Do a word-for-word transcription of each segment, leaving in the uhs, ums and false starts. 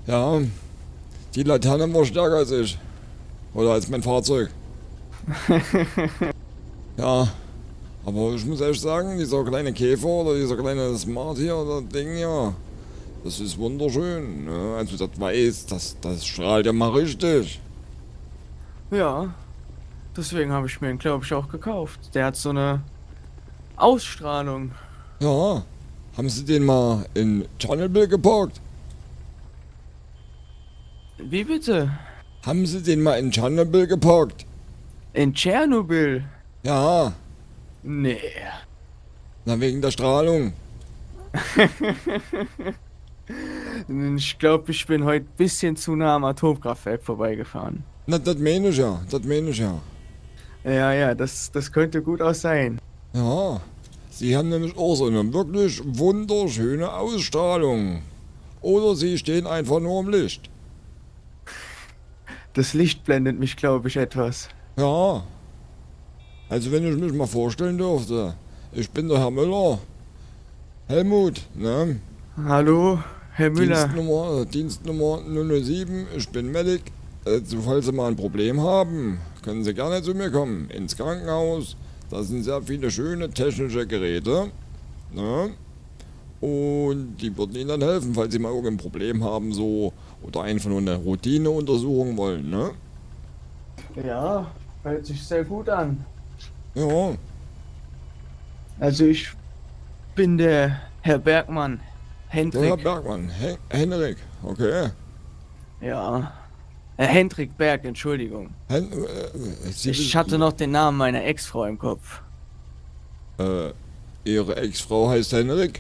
Ja, die Laterne war stärker als ich. Oder als mein Fahrzeug. Ja, aber ich muss echt sagen, dieser kleine Käfer oder dieser kleine Smart hier oder Ding hier, das ist wunderschön. Ne? Also das weiß, das, das strahlt ja mal richtig. Ja, deswegen habe ich mir ihn, glaube ich, auch gekauft. Der hat so eine Ausstrahlung. Ja, haben Sie den mal in Tschernobyl geparkt? Wie bitte? Haben Sie den mal in Tschernobyl geparkt? In Tschernobyl? Ja, Nee. na wegen der Strahlung. Ich glaube, ich bin heute ein bisschen zu nah am Atomkraftwerk vorbeigefahren. Na, das meine ich ja, das meine ich ja. Ja, ja, das, das könnte gut auch sein. Ja, Sie haben nämlich auch so eine wirklich wunderschöne Ausstrahlung. Oder Sie stehen einfach nur im Licht. Das Licht blendet mich, glaube ich, etwas. Ja, also wenn ich mich mal vorstellen dürfte. Ich bin der Herr Müller. Helmut, ne? Hallo, Herr Müller. Dienstnummer, äh, Dienstnummer null null sieben, ich bin Medic. Also, falls Sie mal ein Problem haben, können Sie gerne zu mir kommen, ins Krankenhaus. Da sind sehr viele schöne technische Geräte. Ne? Und die würden Ihnen dann helfen, falls Sie mal irgendein Problem haben, so. Oder einfach nur eine Routineuntersuchung wollen, ne? Ja, hört sich sehr gut an. Ja, Also ich bin der Herr Bergmann, der Herr Hendrik. Bergmann, Hen Henrik, okay. Ja, Herr Hendrik Berg, Entschuldigung. Hen äh, Sie Ich wissen- hatte noch den Namen meiner Ex-Frau im Kopf. Äh, Ihre Ex-Frau heißt Henrik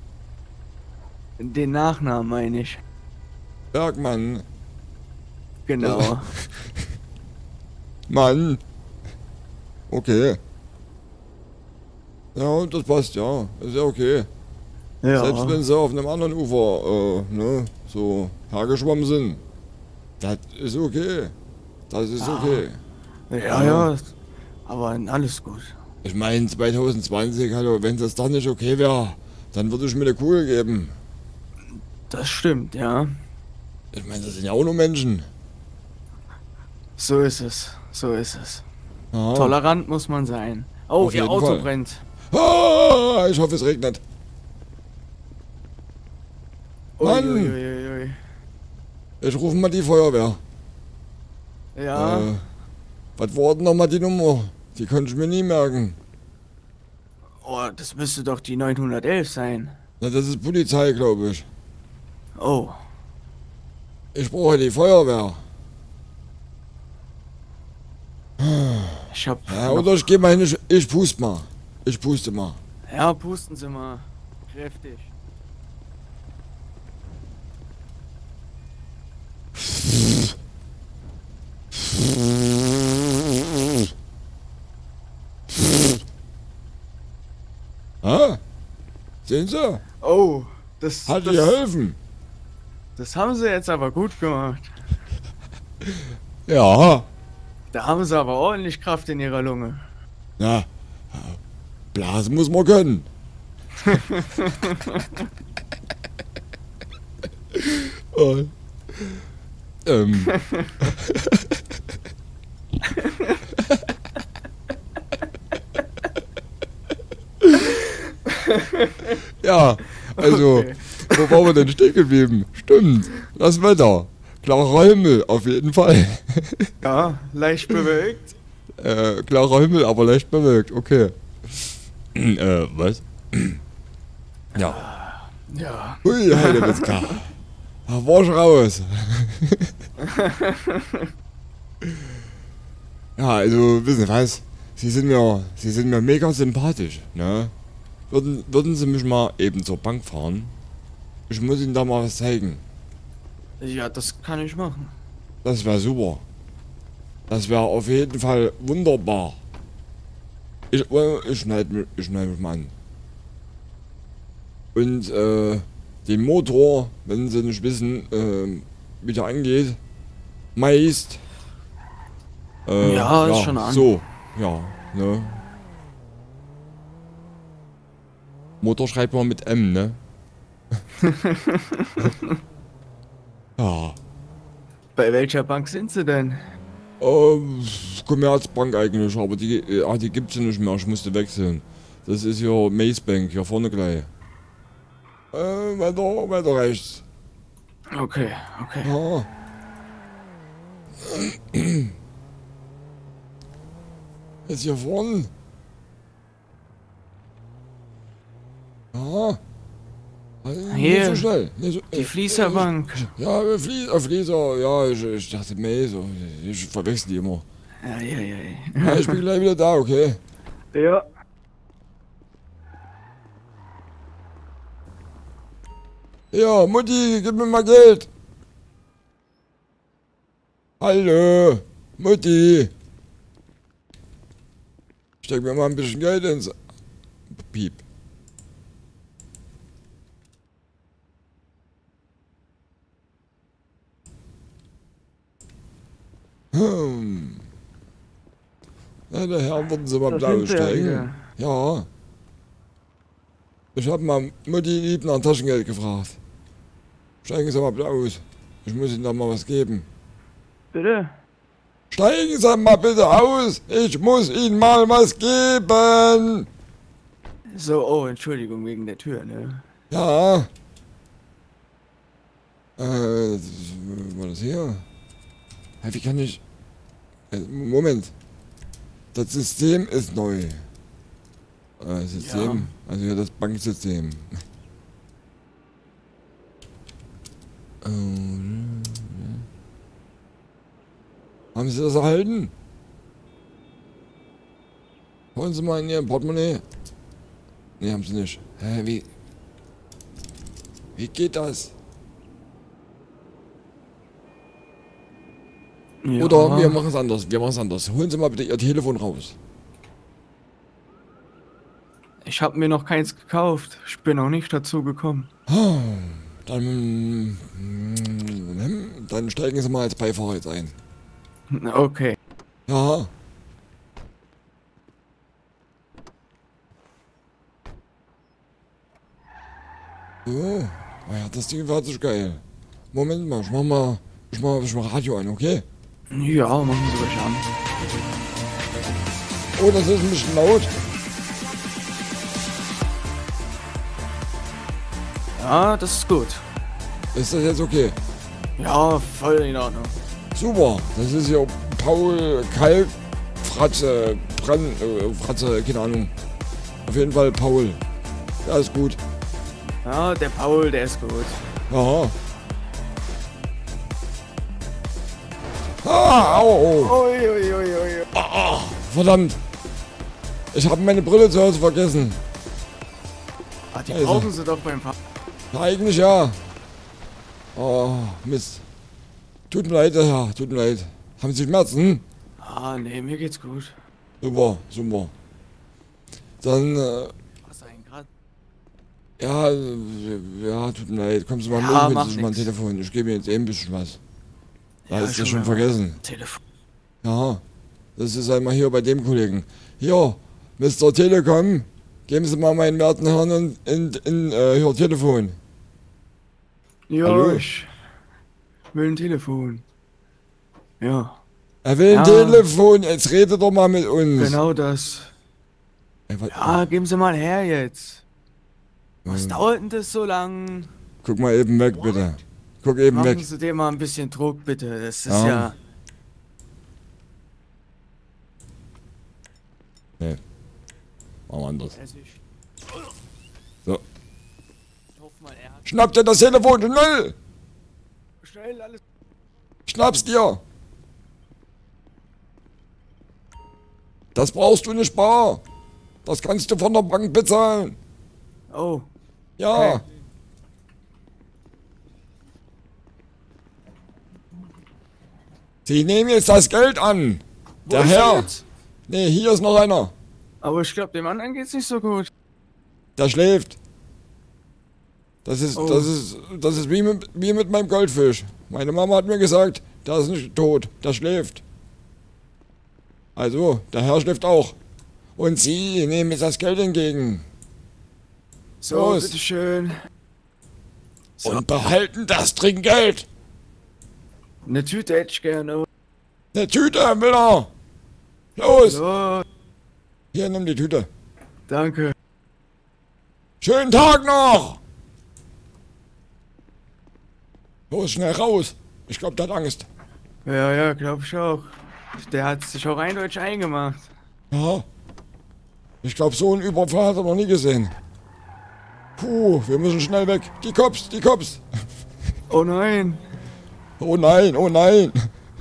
Den Nachnamen meine ich. Bergmann. Genau. Mann. Okay. Ja, das passt, ja. Ist ja okay. Selbst wenn Ja. sie auf einem anderen Ufer, äh, ne, so hergeschwommen sind. Das ist okay. Das ist okay. Ja, ja. Aber alles gut. Ich meine, zwanzig zwanzig, hallo, wenn das dann nicht okay wäre, dann würde ich mir eine Kugel geben. Das stimmt, ja. Ich meine, das sind ja auch nur Menschen. So ist es. So ist es. Ja. Tolerant muss man sein. Oh, Auf ihr jeden Auto Fall. brennt. Ah, ich hoffe, es regnet. Mann! Uiuiuiui. Ich rufe mal die Feuerwehr. Ja. Äh, was war denn nochmal die Nummer? Die konnte ich mir nie merken. Oh, das müsste doch die neunhundertelf sein. Na, das ist Polizei, glaube ich. Oh. Ich brauche die Feuerwehr. Ich hab. Ja, noch- oder ich gehe mal hin, ich, ich puste mal. Ich puste mal. Ja, pusten Sie mal. Kräftig. Ah, sehen Sie? Oh, das, Hat das, ihr helfen? das haben Sie jetzt aber gut gemacht. Ja. Da haben Sie aber ordentlich Kraft in Ihrer Lunge. Na, Blasen muss man können. Oh. Ähm. Ja, also, Okay. wo waren wir denn stehen geblieben? Stimmt, das Wetter. Klarer Himmel, auf jeden Fall. Ja, leicht bewölkt. Äh, klarer Himmel, aber leicht bewölkt, okay. äh, was? Ja. Ja. Hui, Heidewitzka. Da war ich raus. Ja, also, wissen Sie was? Sie sind mir, Sie sind mir mega sympathisch, ne? Würden, würden Sie mich mal eben zur Bank fahren? Ich muss Ihnen da mal was zeigen. Ja, das kann ich machen. Das wäre super. Das wäre auf jeden Fall wunderbar. Ich, äh, ich schneide mich, ich schneid mich mal an. Und äh, den Motor, wenn Sie nicht wissen, äh, wie der angeht, meist. Äh, Ja, ist schon an. So, ja, ne? Motor schreibt man mit M, ne? Ja. Bei welcher Bank sind Sie denn? Ähm, Commerzbank eigentlich, aber die, äh, ah, die gibt's ja nicht mehr, ich musste wechseln. Das ist hier Mace Bank, hier vorne gleich. Äh, weiter, weiter rechts. Okay, okay. Ja. Ist hier vorne. Ja. Also Hier, nicht so schnell. Nicht so, Die äh, Fließerbank. Ja, äh, Flie äh, Fließer, ja, ich, ich dachte Mace, ich verwechsel die immer. Ja, ja, ja. Ja, ich bin gleich wieder da, okay? Ja. Ja, Mutti, gib mir mal Geld. Hallo, Mutti. Steck mir mal ein bisschen Geld ins... Piep. Hm. Na, der Herr, würden Sie mal Da blau sind Sie ja steigen? wieder. Ja. Ich hab mal Mutti lieb nach Taschengeld gefragt. Steigen Sie mal bitte aus. Ich muss Ihnen da mal was geben. Bitte? Steigen Sie mal bitte aus. Ich muss Ihnen mal was geben. So, oh, Entschuldigung wegen der Tür, ne? Ja. Äh, das, war das hier? Hey, wie kann ich... Äh, Moment. Das System ist neu. Äh, System? Ja. Also ja, das Banksystem. Oh, haben Sie das erhalten? Holen Sie mal in Ihr Portemonnaie. Ne, haben Sie nicht. Hä, wie... Wie geht das? Ja. Oder wir machen es anders. Wir machen es anders. Holen Sie mal bitte Ihr Telefon raus. Ich habe mir noch keins gekauft. Ich bin noch nicht dazu gekommen. Dann... Dann steigen Sie mal als Beifahrer jetzt ein. Okay. Ja. So. Oh ja, das Ding war sich geil. Moment mal, ich mach mal... Ich mach, ich mach Radio an, okay? Ja, machen Sie ruhig an. Oh, das ist ein bisschen laut. Ja, das ist gut. Ist das jetzt okay? Ja, voll in Ordnung. Super. Das ist hier Paul Kalk Fratze, Brand, äh, Fratze, keine Ahnung. Auf jeden Fall Paul. Ja, ist gut. Ja, der Paul, der ist gut. Ja. Ah, au, au. Ui, ui, ui, ui. Ah, verdammt. Ich habe meine Brille zu Hause vergessen. Ah, die Also. brauchen Sie doch beim Fahren. Ja, eigentlich ja. Oh, Mist. Tut mir leid, Herr. Tut mir leid. Haben Sie Schmerzen? Ah, nee, mir geht's gut. Super, super. Dann, äh, Was eigentlich gerade? ja, äh, ja, tut mir leid. Kommen Sie mal Ja, mit, mach mit mein nix. Telefon. Ich gebe Ihnen jetzt eben ein bisschen was. Da Ja, ist das schon schon mal. vergessen. Telefon. Ja, das ist einmal hier bei dem Kollegen. Hier, Mister Telekom, geben Sie mal meinen werten Herrn in, in, in äh, hier Telefon. Ja, Hallo? ich will ein Telefon. Ja, Er will ein Ja. Telefon, jetzt redet doch mal mit uns. genau das. Ey, was, Ja, geben Sie mal her jetzt. Was Ähm, dauert denn das so lang? Guck mal eben weg, bitte. Guck eben Machen weg. Sie dir mal ein bisschen Druck, bitte. Das ist Ja. ja... Nee. Machen wir anders. Also ich, So. ich hoffe mal, er hat Schnapp dir das Telefon, schnell! schnell alles... Schnapp's dir! Das brauchst du nicht bar. Das kannst du von der Bank bezahlen. Oh, Ja. Okay. Sie nehmen jetzt das Geld an. wo Der ist er Herr. jetzt? Nee, hier ist noch einer. Aber ich glaube, dem anderen geht's nicht so gut. Der schläft. Das ist, Oh. das ist, das ist wie mit, wie mit meinem Goldfisch. Meine Mama hat mir gesagt, der ist nicht tot, der schläft. Also, der Herr schläft auch. Und Sie nehmen jetzt das Geld entgegen. So, Los. bitteschön. So. Und behalten das Trinkgeld. Eine Tüte hätte ich gerne. Eine Tüte, will er! Los! So, Hier, nimm die Tüte. danke. Schönen Tag noch! Los, schnell raus! Ich glaube, der hat Angst. Ja, ja, glaub ich auch. Der hat sich auch eindeutig eingemacht. Ja. Ich glaube, so einen Überfall hat er noch nie gesehen. Puh, wir müssen schnell weg. Die Cops, die Cops! Oh nein. Oh nein, oh nein!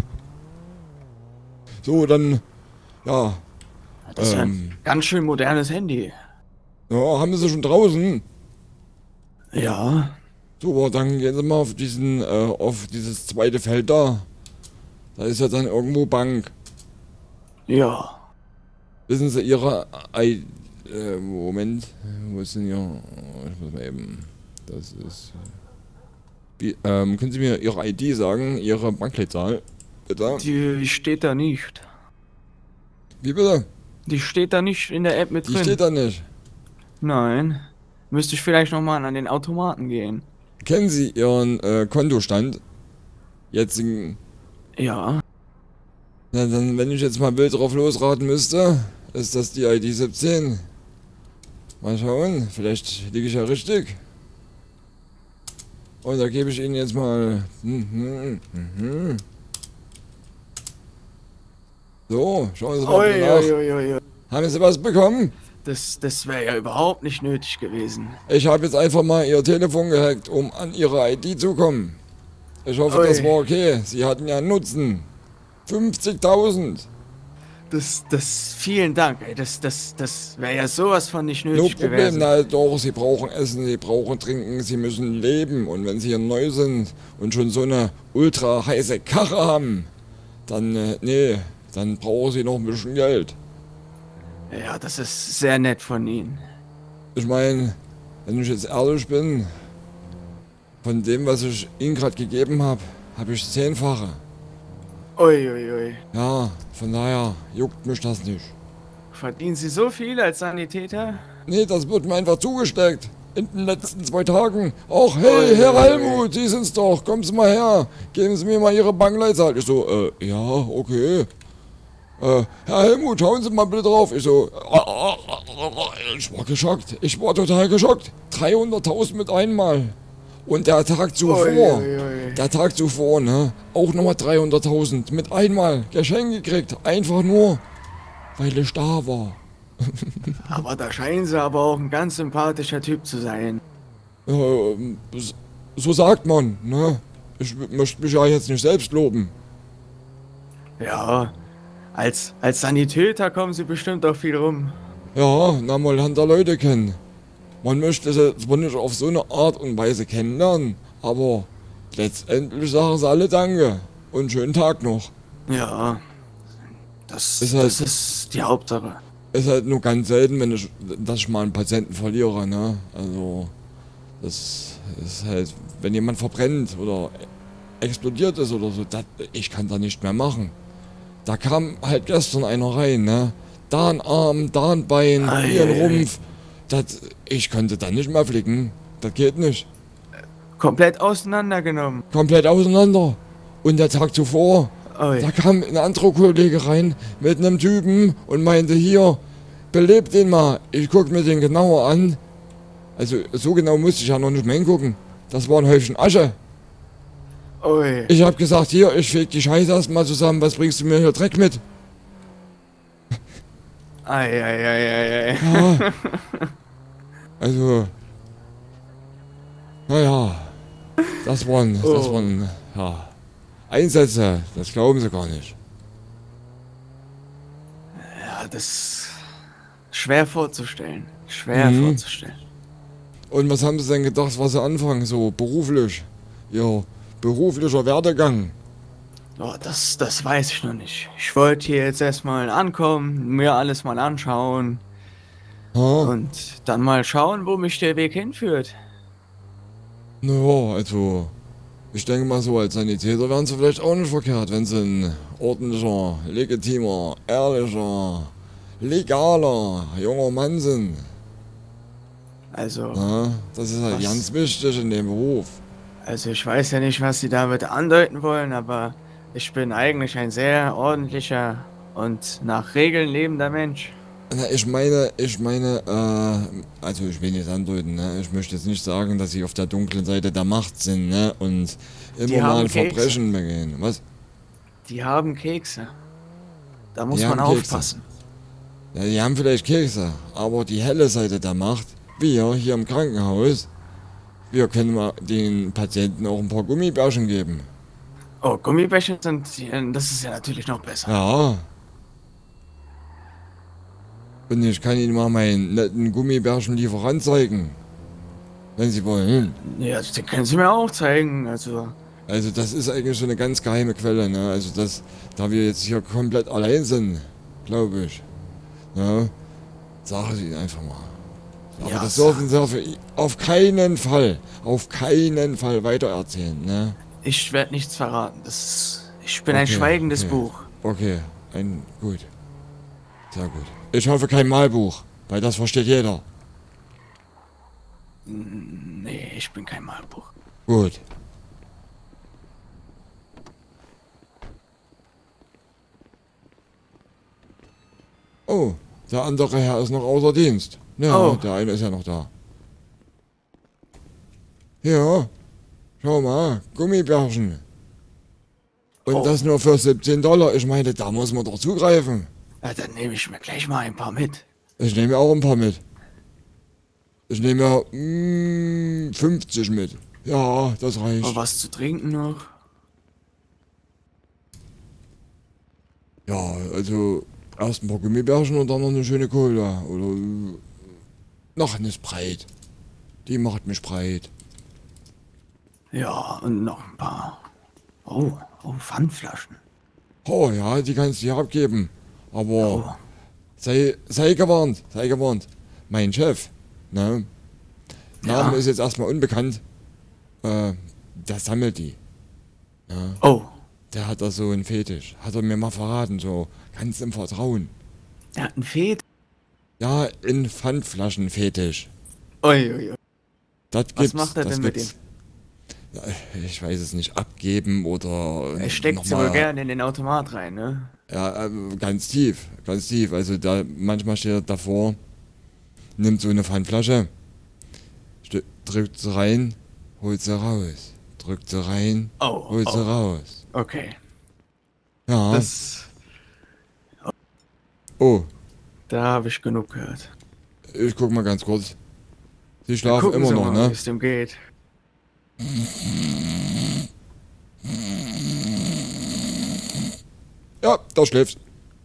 So, dann... Ja. Das ist Ähm. ein ganz schön modernes Handy. Ja, haben Sie schon draußen? Ja. Super, dann gehen Sie mal auf diesen, äh, auf dieses zweite Feld da. Da ist ja dann irgendwo Bank. Ja. Wissen Sie Ihre I... Äh, Moment. Wo ist denn Ihr... Ich muss mal eben... Das ist... Wie, ähm, können Sie mir Ihre I D sagen? Ihre Bankleitzahl? Bitte? Die steht da nicht. Wie bitte? Die steht da nicht in der App mit Die drin. steht da nicht. Nein. Müsste ich vielleicht nochmal an den Automaten gehen. Kennen Sie Ihren äh, Kontostand? Jetzigen... Ja. Na dann, wenn ich jetzt mal wild drauf losraten müsste, ist das die I D siebzehn. Mal schauen, vielleicht liege ich ja richtig. Und da gebe ich Ihnen jetzt mal... Mhm, mhm. So, schauen Sie mal Ui, bitte nach. ui, ui, ui. Haben Sie was bekommen? Das, das wäre ja überhaupt nicht nötig gewesen. Ich habe jetzt einfach mal Ihr Telefon gehackt, um an Ihre I D zu kommen. Ich hoffe, Ui. das war okay. Sie hatten ja einen Nutzen. fünfzigtausend. Das, das, vielen Dank, ey. Das, das, das wäre ja sowas von nicht No nötig Problem, gewesen. na doch, Sie brauchen Essen, Sie brauchen Trinken, Sie müssen leben. Und wenn Sie hier neu sind und schon so eine ultra heiße Karre haben, dann, äh, nee, dann brauchen Sie noch ein bisschen Geld. Ja, das ist sehr nett von Ihnen. Ich meine, wenn ich jetzt ehrlich bin, von dem, was ich Ihnen gerade gegeben habe, habe ich zehnfache. Uiuiui. Ui, ui. Ja, von daher juckt mich das nicht. Verdienen Sie so viel als Sanitäter? Nee, das wird mir einfach zugesteckt. In den letzten zwei Tagen. Ach, hey, Ui, Herr ui, ui. Helmut, Sie sind's doch. Kommen Sie mal her. Geben Sie mir mal Ihre Bankleitzahl. Ich so, äh, ja, okay. Äh, Herr Helmut, schauen Sie mal bitte drauf. Ich so, äh, ich war geschockt. Ich war total geschockt. dreihunderttausend mit einmal. Und der Tag zuvor, Ui, ui, ui. der Tag zuvor, ne, auch nochmal dreihunderttausend mit einmal Geschenk gekriegt. Einfach nur, weil ich da war. Aber da scheinen Sie aber auch ein ganz sympathischer Typ zu sein. Äh, so sagt man, ne? Ich möchte mich ja jetzt nicht selbst loben. Ja, als, als Sanitäter kommen Sie bestimmt auch viel rum. Ja, na, man lernt da Leute kennen. Man möchte sie zwar nicht auf so eine Art und Weise kennenlernen, aber letztendlich sagen sie alle Danke und schönen Tag noch. Ja, das, Ist halt- das ist die Hauptsache. Ist halt nur ganz selten, wenn ich, dass ich mal einen Patienten verliere, ne? Also, das ist halt, wenn jemand verbrennt oder explodiert ist oder so, das, ich kann da nicht mehr machen. Da kam halt gestern einer rein, ne? Da ein Arm, da ein Bein, Ei, hier ein ei, ei. Rumpf. Das, ich konnte da nicht mehr flicken. Das geht nicht. Komplett auseinandergenommen. Komplett auseinander. Und der Tag zuvor, Ui. da kam ein anderer Kollege rein mit einem Typen und meinte, hier, belebt den mal. Ich guck mir den genauer an. Also so genau musste ich ja noch nicht mehr hingucken. Das war ein Häufchen Asche. Ui. Ich hab gesagt, hier, ich feg die Scheiße erstmal zusammen. Was bringst du mir hier Dreck mit? Ei, ei, ei, ei, ei. Ja. Also, naja, das waren, das Oh. waren, ja, Einsätze, das glauben sie gar nicht. Ja, das ist schwer vorzustellen. Schwer Mhm. vorzustellen. Und was haben sie denn gedacht, was sie anfangen, so beruflich? Ihr beruflicher Werdegang. Oh, das, das weiß ich noch nicht. Ich wollte hier jetzt erstmal ankommen, mir alles mal anschauen Ja, und dann mal schauen, wo mich der Weg hinführt. naja, also, ich denke mal so, als Sanitäter wären sie vielleicht auch nicht verkehrt, wenn sie ein ordentlicher, legitimer, ehrlicher, legaler, junger Mann sind. Also, Ja, das ist halt Was? ganz wichtig in dem Beruf. Also ich weiß ja nicht, was Sie damit andeuten wollen, aber ich bin eigentlich ein sehr ordentlicher und nach Regeln lebender Mensch. Na, ich meine, ich meine, äh, also ich will nicht andeuten, ne? Ich möchte jetzt nicht sagen, dass sie auf der dunklen Seite der Macht sind, ne? Und Die immer haben mal Kekse. Verbrechen begehen. Was? Die haben Kekse. Da muss Die man haben Kekse. aufpassen. Ja, die haben vielleicht Kekse, aber die helle Seite der Macht, wir hier im Krankenhaus, wir können mal den Patienten auch ein paar Gummibärchen geben. Oh, Gummibärchen sind, das ist ja natürlich noch besser. Ja. Und ich kann Ihnen mal meinen netten Gummibärchenlieferant zeigen, wenn Sie wollen. Ja, den können Sie mir auch zeigen, also... Also das ist eigentlich so eine ganz geheime Quelle, ne? Also das, da wir jetzt hier komplett allein sind, glaube ich. Ne? Sag es Ihnen einfach mal. Aber Ja, das dürfen Sie auf, auf keinen Fall, auf keinen Fall weitererzählen, ne? Ich werde nichts verraten. Das ist, ich bin Okay, ein schweigendes okay. Buch. Okay, ein, gut. Sehr gut. Ich hoffe kein Malbuch, weil das versteht jeder. Nee, ich bin kein Malbuch. Gut. Oh, der andere Herr ist noch außer Dienst. Ja, Oh. der eine ist ja noch da. Ja, schau mal, Gummibärchen. Und Oh. das nur für siebzehn Dollar. Ich meine, da muss man doch zugreifen. Ja, dann nehme ich mir gleich mal ein paar mit. Ich nehme auch ein paar mit. Ich nehme ja mm, fünfzig mit. Ja, das reicht. Und was zu trinken noch? Ja, also erst ein paar Gummibärchen und dann noch eine schöne Cola. Oder äh, noch eine Sprite. Die macht mich breit. Ja, und noch ein paar. Oh, oh, Pfandflaschen. Oh ja, die kannst du hier abgeben. Aber Oh, sei, sei gewarnt, sei gewarnt. Mein Chef, ne? Name Ja. ist jetzt erstmal unbekannt. Äh, der sammelt die. Ne? oh, Der hat da so einen Fetisch. Hat er mir mal verraten, so ganz im Vertrauen. er hat einen Fed. Ja, in Pfandflaschen-Fetisch. Ui, ui, ui. Das Was gibt's, macht er das denn mit gibt's. Ja, ich weiß es nicht, abgeben oder Er steckt sie noch wohl mal- gerne in den Automat rein, ne? Ja, äh, ganz tief, ganz tief. Also da manchmal steht er davor, nimmt so eine Pfandflasche, st- drückt sie rein, holt sie raus. Drückt sie rein, Oh, holt sie oh, raus. okay. Ja. Das, Oh, da habe ich genug gehört. ich guck mal ganz kurz. Sie Dann schlafen gucken immer Sie noch, mal, ne? wie es dem geht. Ja, da schläft.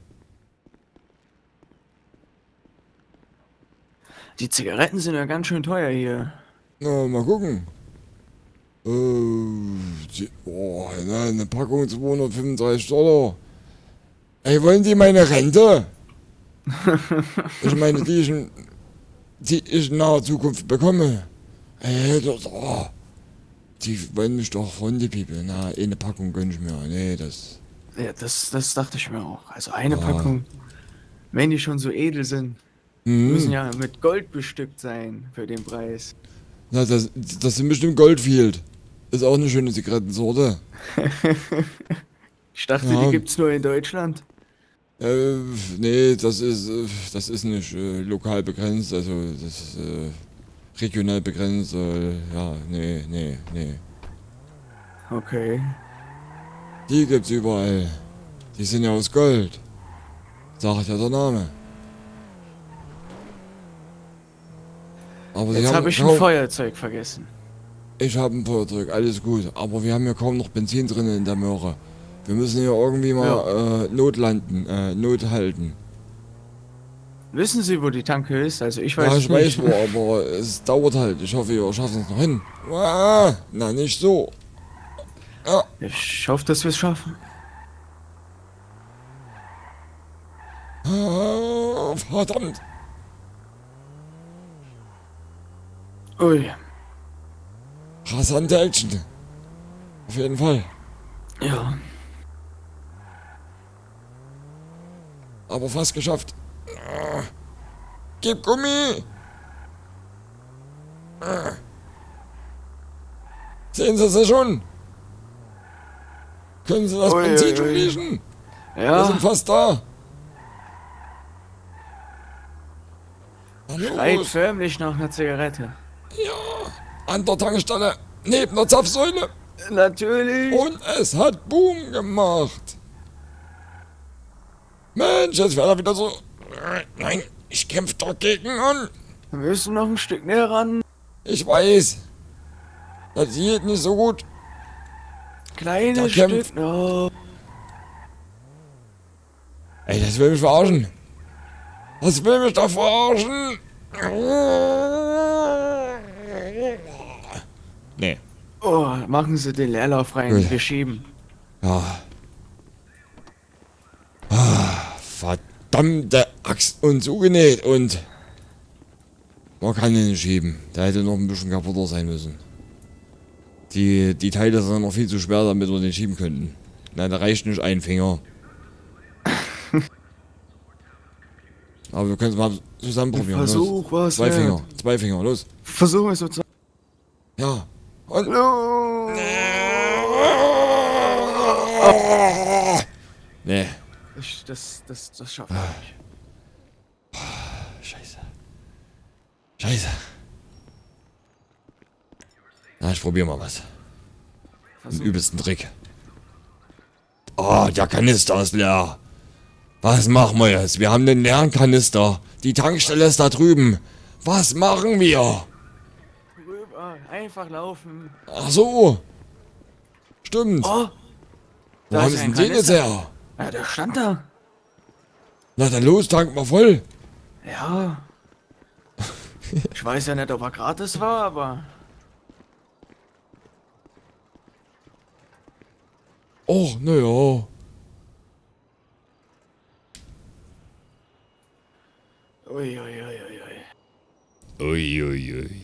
Die Zigaretten sind ja ganz schön teuer hier. Na, mal gucken. Äh, die, oh, ne, eine Packung zweihundertfünfunddreißig Dollar. Ey, wollen die meine Rente? Ich meine, die ich, in- die ich in naher Zukunft bekomme. Ey, das, oh, die wollen mich doch von die People. Na, eine Packung gönn ich mir. Nee, das. Ja, das, das dachte ich mir auch. Also eine Ah. Packung, wenn die schon so edel sind, müssen Hm, ja mit Gold bestückt sein für den Preis. na, das, das sind bestimmt Goldfield. Ist auch eine schöne Zigarettensorte. Ich dachte, Ja. die gibt's nur in Deutschland. Äh, nee, das ist, äh, das ist nicht äh, lokal begrenzt, also das ist äh, regional begrenzt, äh, ja, nee, nee, nee. Okay. Die gibt's überall. Die sind ja aus Gold. Sagt ja der Name. Aber sie Jetzt haben habe ich ein kaum, Feuerzeug vergessen. ich habe ein Feuerzeug, alles gut. Aber wir haben ja kaum noch Benzin drin in der Möhre. Wir müssen hier irgendwie mal äh, notlanden, äh, nothalten. Wissen Sie, wo die Tanke ist? Also ich weiß Ja, es ich weiß nicht. wo, aber es dauert halt. Ich hoffe, ihr schafft es noch hin. Ah, na, nicht so. Ah, Ich hoffe, dass wir es schaffen. ah, verdammt. Ui. Rasante Action. Auf jeden Fall. Ja. Aber fast geschafft. Ah, gib Gummi. Ah. Sehen Sie sie schon? Können Sie das Ui, Benzin ui, schon ui. riechen? Wir Ja, sind fast da. Na schreit los. förmlich nach einer Zigarette. Ja, an der Tankstelle, neben der Zapfsäule. Natürlich. Und es hat Boom gemacht. Mensch, jetzt wäre er wieder so... Nein, ich kämpfe dagegen an. Wir müssen noch ein Stück näher ran. Ich weiß. Das geht nicht so gut. Kleines Da kämpft- Stück noch. Ey, das will mich verarschen. Das will mich doch verarschen. Nee. Oh, machen Sie den Leerlauf rein. Gut. Wir schieben. Ja. Ah, verdammte Axt und zugenäht und... Man kann ihn nicht schieben. Der hätte noch ein bisschen kaputter sein müssen. Die, die Teile sind noch viel zu schwer, damit wir den schieben könnten. Nein, da reicht nicht ein Finger. Aber wir können es mal zusammen probieren. Versuch, was Zwei wert. Finger, zwei Finger, los. Versuchen wir es sozusagen. Ja. Und... Los. Nee. Ich, das, das, das schaffen wir nicht. Scheiße. Scheiße. Na, ich probier mal was. Den Versuch. übelsten Trick. Oh, der Kanister ist leer. Was machen wir jetzt? Wir haben den leeren Kanister. Die Tankstelle ist da drüben. Was machen wir? Rüber, einfach laufen. Ach so. Stimmt. Oh, Wo da haben ist sie ein denn den jetzt Kanister. her? Ja, der stand da. Na dann los, tank mal voll. Ja. Ich weiß ja nicht, ob er gratis war, aber... Och, naja. Ui, ui, ui, ui, ui. Uiuiui. Ui, ui.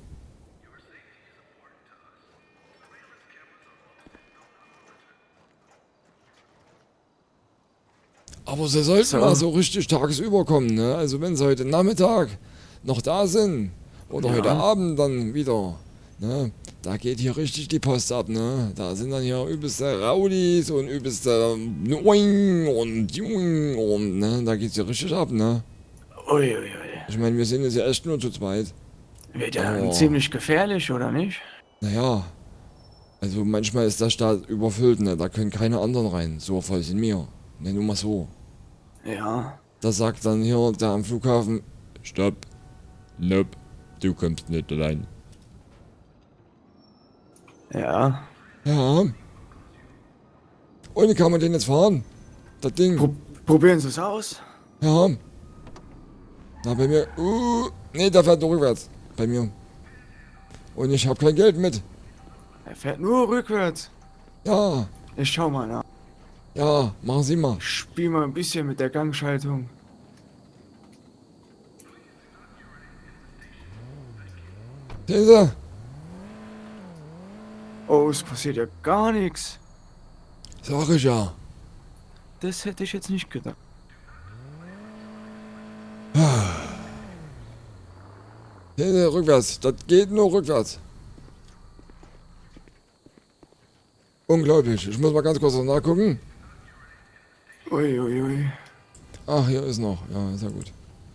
Aber sie sollten So. mal so richtig tagsüber kommen, ne? Also wenn sie heute Nachmittag noch da sind oder Ja. heute Abend dann wieder, ne? Da geht hier richtig die Post ab, ne? Da sind dann hier übelste Rowdies und übelste Noing und Jung und, ne? Da geht's hier richtig ab, ne? Ui, ui, ui. Ich meine, wir sind jetzt ja echt nur zu zweit. Wird ja dann Oh. ziemlich gefährlich, oder nicht? Naja, also manchmal ist der Staat überfüllt, ne? Da können keine anderen rein. So voll sind wir. Ne, nur mal so. Ja. Da sagt dann hier der am Flughafen, stopp, nope, du kommst nicht allein. Ja. Ja. Und wie kann man den jetzt fahren? Das Ding. Pro probieren Sie es aus. Ja. Na, bei mir, uh, nee, der fährt nur rückwärts. Bei mir. Und ich habe kein Geld mit. Er fährt nur rückwärts. Ja, Ich schau mal nach. ja, machen Sie mal. Ich spiel mal ein bisschen mit der Gangschaltung. Sehen Sie? Oh, es passiert ja gar nichts. Sag ich ja. Das hätte ich jetzt nicht gedacht. Sehen Sie, rückwärts. Das geht nur rückwärts. Unglaublich. Ich muss mal ganz kurz noch nachgucken. Ui, ui, ui. Ach, hier ist noch. Ja, ist ja gut.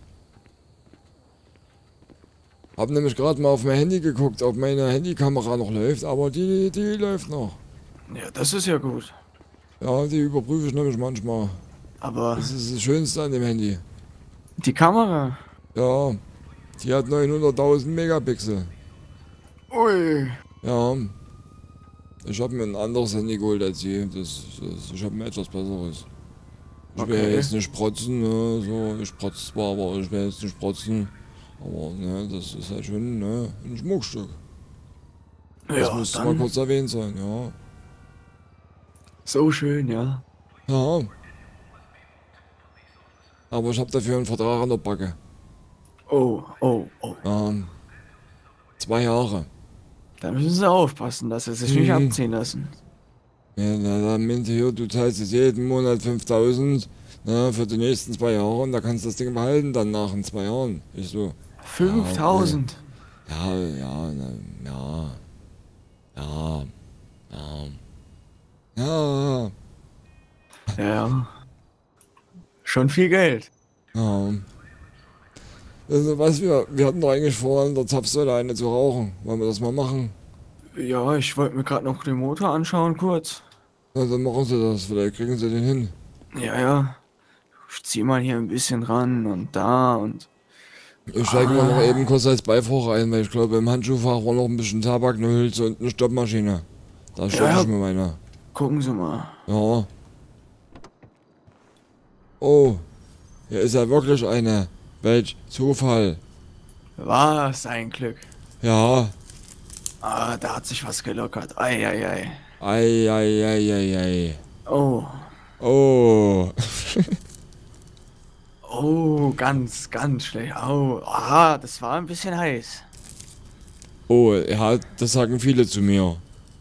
Hab nämlich gerade mal auf mein Handy geguckt, ob meine Handykamera noch läuft, aber die, die läuft noch. Ja, das ist ja gut. Ja, die überprüfe ich nämlich manchmal. Aber Das ist das Schönste an dem Handy. die Kamera. Ja, die hat neunhunderttausend Megapixel. Ui. Ja. Ich habe mir ein anderes Handy geholt als sie. Das, das, ich habe mir etwas besseres. Ich will Okay. jetzt nicht protzen, ne, so, ich protze zwar, aber ich will jetzt nicht protzen. Aber, ne, das ist halt schon, ne, ein Schmuckstück. Das Ja, muss mal dann kurz erwähnt sein, ja. so schön, ja. Ja. Aber ich habe dafür einen Vertrag an der Backe. Oh, oh, oh. Ähm, zwei Jahre. Da müssen Sie aufpassen, dass Sie sich nicht Mhm. abziehen lassen. Ja, na, dann meinte hier, du zahlst jetzt jeden Monat fünftausend, ne, für die nächsten zwei Jahre und da kannst du das Ding behalten dann nach den zwei Jahren. Ich so, fünftausend. ja, ja, na, ja. Ja. Ja. Ja. Ja. Schon viel Geld. Ja. Also was wir, wir hatten doch eigentlich vor, in der Zapfsäule eine zu rauchen. Wollen wir das mal machen? Ja, ich wollte mir gerade noch den Motor anschauen, kurz. Na, dann machen Sie das, vielleicht kriegen Sie den hin. Ja, ja. Ich zieh mal hier ein bisschen ran und da und. Ich steige mal noch eben kurz als Beifahrer ein, weil ich glaube, im Handschuhfach war noch ein bisschen Tabak, eine Hülse und eine Stoppmaschine. Da stopp Ja, ich mir meine. gucken Sie mal. Ja. Oh, hier ist ja wirklich eine. Welch Zufall. Was ein Glück. Ja. Ah, da hat sich was gelockert. Ei, ei, ei. Ei, ei, ei, ei, ei. Oh. Oh. Oh, ganz, ganz schlecht. Oh, aha, das war ein bisschen heiß. Oh, ja, das sagen viele zu mir.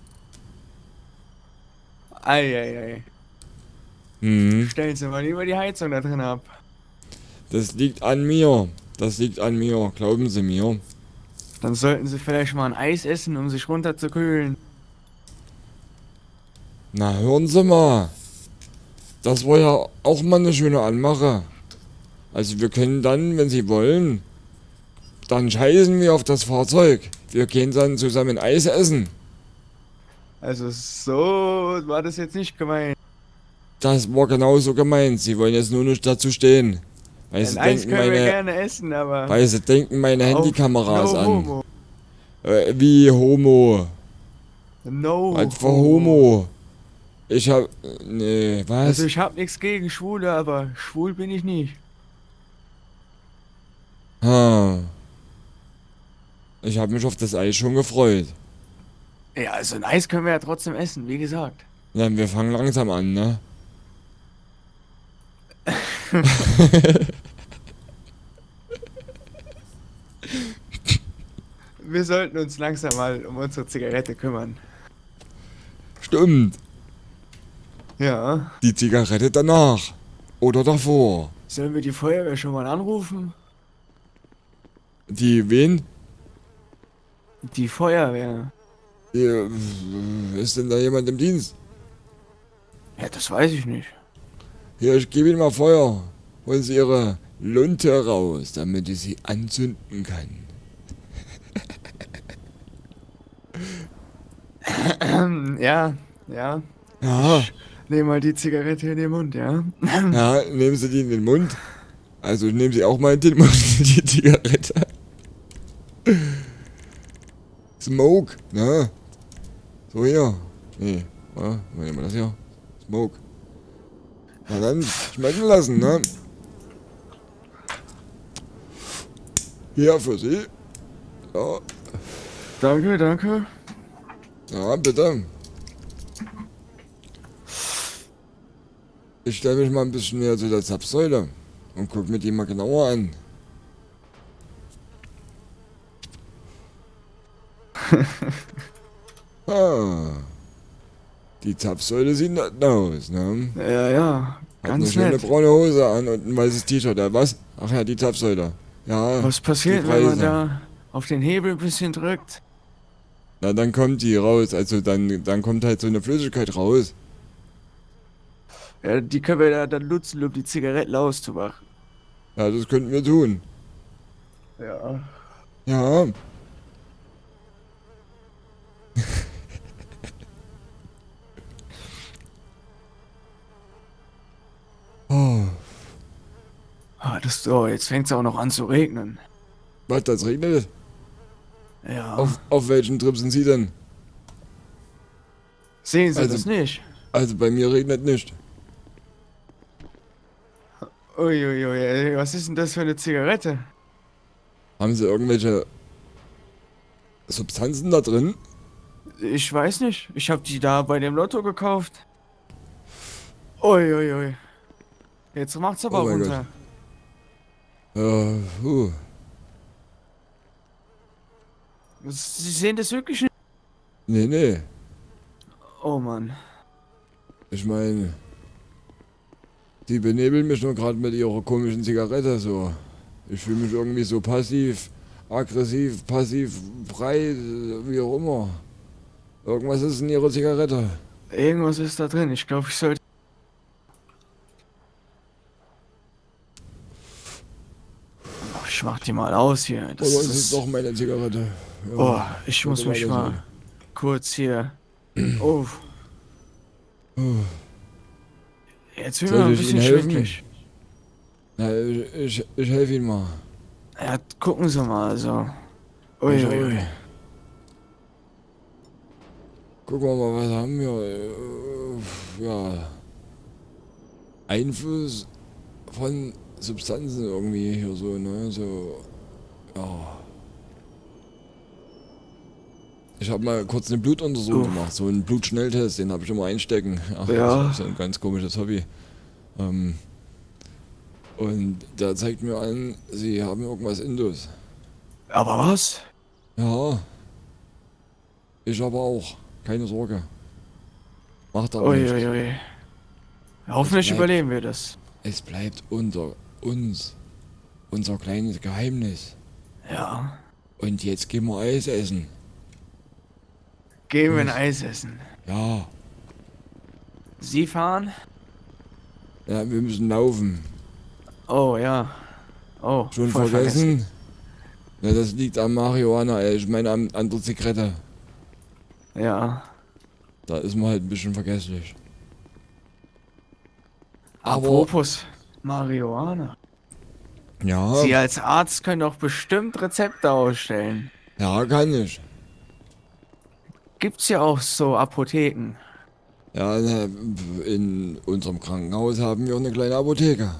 Ei, ei, ei. Hm. Stellen Sie mal lieber die Heizung da drin ab. Das liegt an mir. Das liegt an mir. Glauben Sie mir. Dann sollten Sie vielleicht mal ein Eis essen, um sich runterzukühlen. Na, hören Sie mal. Das war ja auch mal eine schöne Anmache. Also wir können dann, wenn Sie wollen, dann scheißen wir auf das Fahrzeug. Wir gehen dann zusammen Eis essen. Also so war das jetzt nicht gemeint. Das war genauso gemeint. Sie wollen jetzt nur nicht dazu stehen. Weil Ein sie Eis denken können wir meine, gerne essen, aber... weil sie denken meine auf Handykameras no an. Homo. Äh, wie Homo. No Was für Homo? Ich hab. Nee, was? Also ich hab nichts gegen Schwule, aber schwul bin ich nicht. Ha. Ich hab mich auf das Eis schon gefreut. Ja, also ein Eis können wir ja trotzdem essen, wie gesagt. Dann wir fangen langsam an, ne? Wir sollten uns langsam mal um unsere Zigarette kümmern. Stimmt. Ja. Die Zigarette danach. Oder davor. Sollen wir die Feuerwehr schon mal anrufen? Die wen? Die Feuerwehr. Die, äh, ist denn da jemand im Dienst? Ja, das weiß ich nicht. Hier, ich gebe Ihnen mal Feuer. Holen Sie Ihre Lunte raus, damit ich sie anzünden kann. Ja, ja. Ja, Nehm mal die Zigarette in den Mund, ja? ja, nehmen Sie die in den Mund. Also nehmen Sie auch mal in den Mund die Zigarette. Smoke, ne? So hier. Nee, ja, was nehmen wir das hier? Smoke. Na dann, schmecken lassen, ne? Hier für Sie. Ja, Danke, danke. ja, bitte. Ich stelle mich mal ein bisschen näher zu der Zapfsäule und guck mir die mal genauer an. Ah, die Zapfsäule sieht nett aus, ne? Ja, ja. Hat eine Ganz schöne nett. braune Hose an und ein weißes T-Shirt. Ja, was? Ach ja, die Zapfsäule. Ja. Was passiert, die wenn man Preise. da auf den Hebel ein bisschen drückt? Na, dann kommt die raus. Also dann, dann kommt halt so eine Flüssigkeit raus. Ja, die können wir da dann nutzen, um die Zigaretten auszumachen. Ja, das könnten wir tun. Ja. Ja. Oh, Ah, das so, jetzt fängt es auch noch an zu regnen. was, das regnet? Ja. Auf, auf welchen Trip sind Sie denn? Sehen Sie also- das nicht? Also bei mir regnet nicht. Uiuiui, was ist denn das für eine Zigarette? Haben Sie irgendwelche Substanzen da drin? Ich weiß nicht. Ich habe die da bei dem Lotto gekauft. Uiuiui. Ui, ui. Jetzt macht's aber Oh mein runter. Ja, puh. Sie sehen das wirklich nicht? Nee, nee. Oh Mann. Ich meine, die benebeln mich nur gerade mit ihrer komischen Zigarette so. Ich fühle mich irgendwie so passiv, aggressiv, passiv, frei, wie auch immer. Irgendwas ist in ihrer Zigarette. Irgendwas ist da drin. Ich glaube, ich sollte... Oh, ich mach die mal aus hier. Das Oder ist es ist... doch meine Zigarette? Ja. Oh, ich muss Könnte mich weiter mal kurz hier... Oh. Jetzt bin ich Soll mal ein ich bisschen Ihnen helfen? schwindelig. Na, ich, ich, ich helfe Ihnen mal. Ja, gucken Sie mal, also. Ui, ui, ui. Gucken wir mal, was haben wir? Äh, Ja. Einfluss von Substanzen irgendwie hier so, ne? So. Ja. Ich habe mal kurz eine Blutuntersuchung Uff. gemacht, so einen Blutschnelltest, den habe ich immer einstecken. Ach, Ja. Das ist so ein ganz komisches Hobby. Ähm, und der zeigt mir an, sie haben irgendwas Indus. Aber was? Ja. Ich aber auch. Keine Sorge. Macht aber Ui, nichts. ui, ui. Hoffentlich bleibt- überleben wir das. Es bleibt unter uns. Unser kleines Geheimnis. Ja. Und jetzt gehen wir Eis essen. Gehen wir ein Was? Eis essen. Ja. Sie fahren? Ja, wir müssen laufen. Oh, ja. Oh, Schon voll vergessen? Ja, das liegt am Marihuana, ey. Ich meine an, an der Zigarette. Ja. Da ist man halt ein bisschen vergesslich. Aber- Apropos Marihuana. Ja, Sie als Arzt können doch bestimmt Rezepte ausstellen. ja, kann ich. Gibt's ja auch so Apotheken. Ja, ne, in unserem Krankenhaus haben wir eine kleine Apotheke.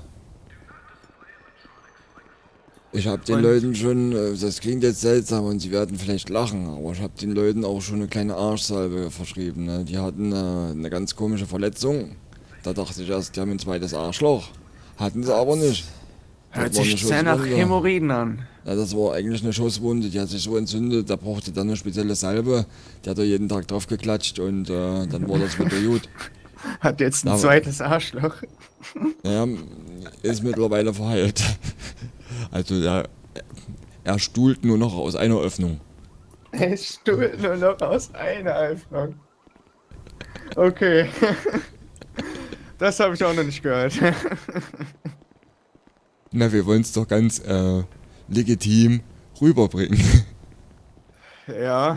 Ich habe den Und? Leuten schon, äh, das klingt jetzt seltsam und sie werden vielleicht lachen, aber ich habe den Leuten auch schon eine kleine Arschsalbe verschrieben. Ne? Die hatten äh, eine ganz komische Verletzung. Da dachte ich erst, die haben ein zweites Arschloch. Hatten sie aber nicht. Das Hört war eine sich sehr nach Schusswunde. Hämorrhoiden an. Ja, das war eigentlich eine Schusswunde, die hat sich so entzündet, da brauchte dann eine spezielle Salbe. Die hat er jeden Tag drauf geklatscht und äh, dann war das wieder gut. Hat jetzt ein Aber- zweites Arschloch. Ja, ist mittlerweile verheilt. Also er, er stuhlt nur noch aus einer Öffnung. Es stuhlt nur noch aus einer Öffnung. Okay. Das habe ich auch noch nicht gehört. Na, wir wollen es doch ganz äh, legitim rüberbringen. Ja.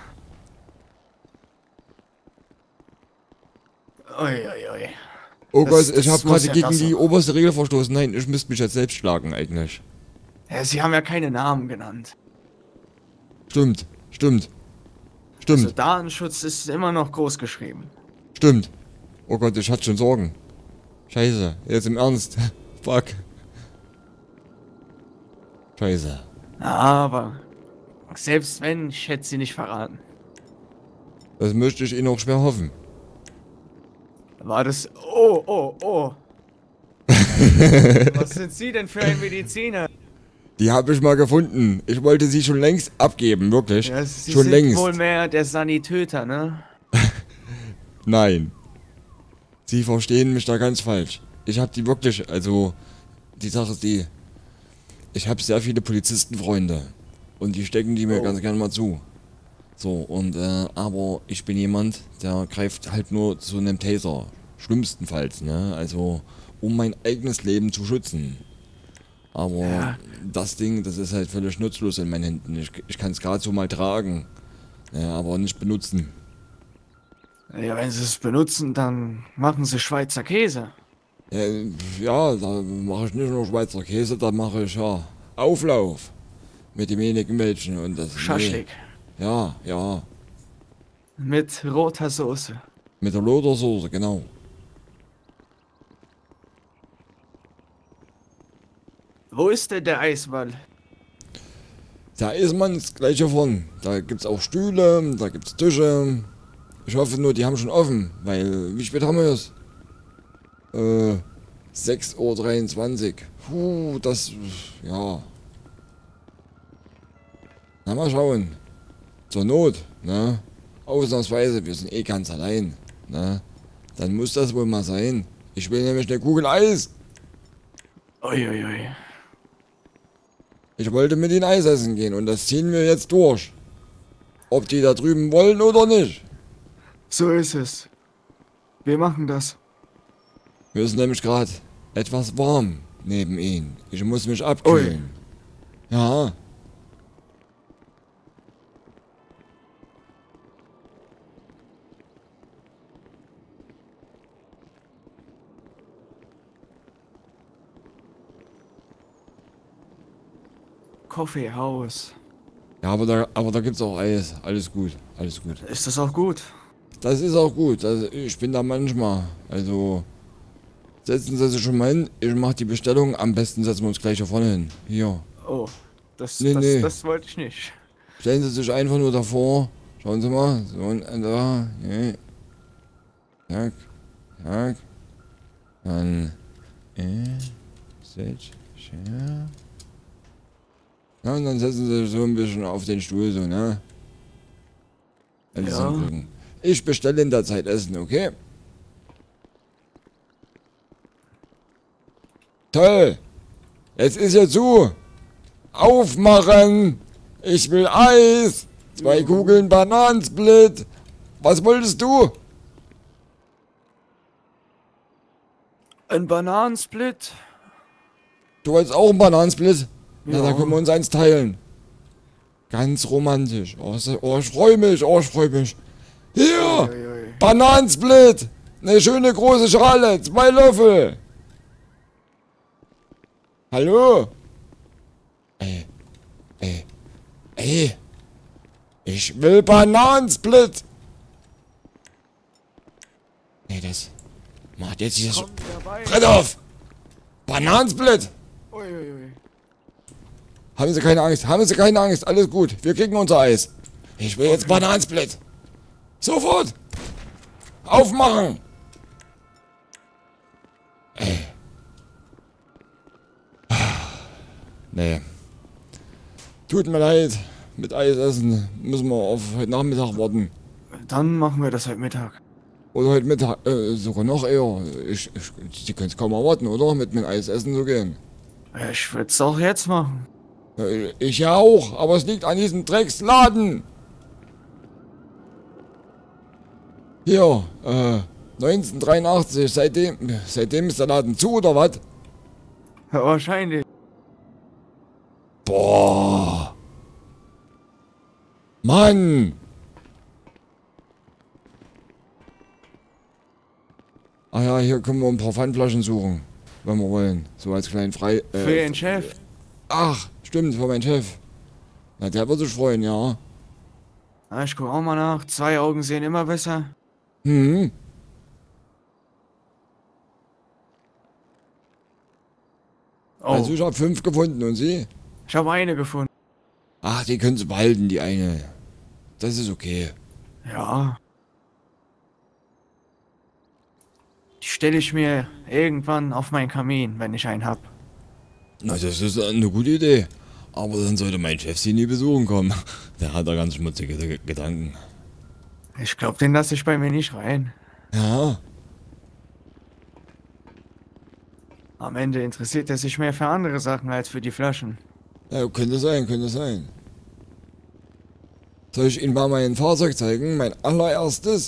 Ui, ui, ui. Oh Das- Gott, ich das habe muss gerade ja gegen das die sein. oberste Regel verstoßen. Nein, ich müsste mich jetzt selbst schlagen eigentlich. Ja, Sie haben ja keine Namen genannt. Stimmt, stimmt, Also stimmt, Datenschutz ist immer noch groß geschrieben. stimmt. Oh Gott, ich hatte schon Sorgen. Scheiße, jetzt im Ernst. Fuck. Scheiße. Aber selbst wenn, ich hätte sie nicht verraten. Das möchte ich Ihnen auch schwer hoffen. War das... Oh, oh, oh. Was sind Sie denn für ein Mediziner? Die habe ich mal gefunden. Ich wollte sie schon längst abgeben, wirklich. Ja, Sie schon sind längst. wohl mehr der Sanitöter, ne? Nein. Sie verstehen mich da ganz falsch. Ich habe die wirklich, also die Sache ist die, ich habe sehr viele Polizistenfreunde und die stecken die mir Oh. ganz gerne mal zu. So, und äh, aber ich bin jemand, der greift halt nur zu einem Taser. Schlimmstenfalls, ne? Also um mein eigenes Leben zu schützen. Aber Ja. das Ding, das ist halt völlig nutzlos in meinen Händen. Ich, ich kann es gerade so mal tragen, ja, aber nicht benutzen. Ja, wenn Sie es benutzen, dann machen Sie Schweizer Käse. Ja, ja, da mache ich nicht nur Schweizer Käse, da mache ich ja Auflauf mit dem wenigen Mädchen und das. Schaschlik. Nee. Ja, ja, Mit roter Soße. mit der Lodersoße, genau. Wo ist denn der Eisball? Da ist man das gleiche von. Da gibt's auch Stühle, da gibt's Tische. Ich hoffe nur, die haben schon offen, weil wie spät haben wir es? Äh, sechs Uhr dreiundzwanzig. Puh, das, ja. Na, mal schauen. Zur Not, ne? Ausnahmsweise, wir sind eh ganz allein, ne? Dann muss das wohl mal sein. Ich will nämlich eine Kugel Eis. Uiuiui. Ui, ui. Ich wollte mit ihnen Eis essen gehen und das ziehen wir jetzt durch. Ob die da drüben wollen oder nicht. So ist es. Wir machen das. Mir ist nämlich gerade etwas warm neben Ihnen. Ich muss mich abkühlen. Ui. Ja. Kaffeehaus. Ja, aber da, aber da gibt's auch Eis. Alles gut, alles gut. Ist das auch gut? Das ist auch gut. Also ich bin da manchmal. Also setzen Sie sich schon mal hin. Ich mache die Bestellung. Am besten setzen wir uns gleich hier vorne hin. Hier. Oh, das, Nee, das, nee. das wollte ich nicht. Stellen Sie sich einfach nur davor. Schauen Sie mal. So und da. Nee. Zack. Zack. Dann. Äh. Setz. Share. Ja, und dann setzen Sie sich so ein bisschen auf den Stuhl, so, ne? Alles Ja. angucken. Ich bestelle in der Zeit Essen, okay? Toll! Jetzt ist ja zu! Aufmachen! Ich will Eis! Zwei Kugeln Bananensplit! Was wolltest du? Ein Bananensplit? Du wolltest auch einen Bananensplit? Na, Ja. da können wir uns eins teilen. Ganz romantisch. Oh, so- oh ich freue mich, oh, ich freue mich. Hier! Ui, ui, ui. Bananensplit! Eine schöne große Schale, zwei Löffel! Hallo? Ey, ey, ey! Ich will Bananensplit! Nee, das macht jetzt hier so. Kommt dabei. Brett auf! Bananensplit! Ui, ui, ui. Haben Sie keine Angst, haben Sie keine Angst, alles gut. Wir kriegen unser Eis. Ich will jetzt Bananensplit. Sofort! Aufmachen! Ey. Nee. Tut mir leid. Mit Eis essen müssen wir auf heute Nachmittag warten. Dann machen wir das heute Mittag. Oder heute Mittag, äh, sogar noch eher. Ich, ich, Sie können es kaum erwarten, oder? Mit mir Eis essen zu gehen. Ich würde es auch jetzt machen. Äh, Ich ja auch, aber es liegt an diesem Drecksladen. Hier, äh, neunzehnhundertdreiundachtzig, seitdem, seitdem ist der Laden zu, oder was? Ja, wahrscheinlich. Boah. Mann. Ah ja, hier können wir ein paar Pfandflaschen suchen, wenn wir wollen. So als kleinen Frei... Äh, Für den Chef. Ach, stimmt, für meinen Chef. Na, der wird sich freuen, ja. Ah, ich guck auch mal nach. Zwei Augen sehen immer besser. Hm. Oh, Also ich habe fünf gefunden und Sie? ich habe eine gefunden. Ach, die können Sie behalten, die eine. Das ist okay. Ja. Die stelle ich mir irgendwann auf meinen Kamin, wenn ich einen hab. Na, das ist eine gute Idee. Aber dann sollte mein Chef Sie nie besuchen kommen. Der hat da ganz schmutzige Ge- Gedanken. Ich glaube, den lasse ich bei mir nicht rein. Ja, Am Ende interessiert er sich mehr für andere Sachen als für die Flaschen. ja, könnte sein, könnte sein. Soll ich Ihnen mal mein Fahrzeug zeigen? Mein allererstes?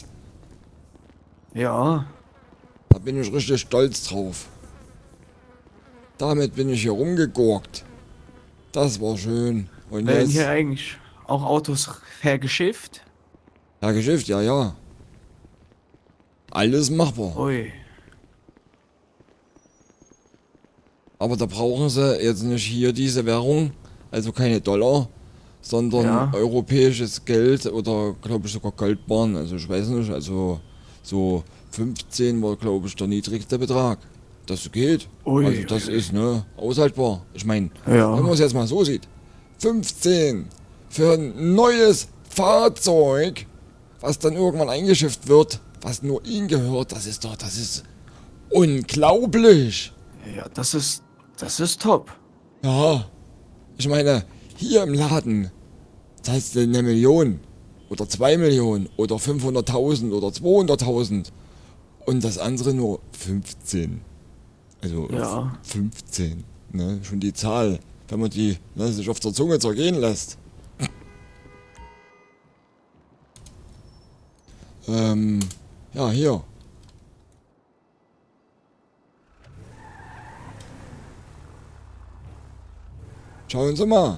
Ja, Da bin ich richtig stolz drauf. Damit bin ich hier rumgegurkt. Das war schön. Und werden jetzt... hier eigentlich auch Autos hergeschifft? Ja, Geschäft, ja, ja. Alles machbar. Ui. Aber da brauchen sie jetzt nicht hier diese Währung, also keine Dollar, sondern Ja. europäisches Geld oder glaube ich sogar Goldbarren, also ich weiß nicht, also so fünfzehn war glaube ich der niedrigste Betrag. Das geht. Ui, Also das ui, ist ne aushaltbar. Ich meine, Ja. wenn man es jetzt mal so sieht, fünfzehn für ein neues Fahrzeug, was dann irgendwann eingeschifft wird, was nur ihnen gehört, das ist doch, das ist unglaublich. Ja, das ist, das ist top. Ja, ich meine, hier im Laden zahlst du eine Million oder zwei Millionen oder fünfhunderttausend oder zweihunderttausend und das andere nur fünfzehn. Also Ja. fünfzehn, ne? Schon die Zahl, wenn man die ne, sich auf der Zunge zergehen lässt. Ähm, ja, hier. Schauen Sie mal.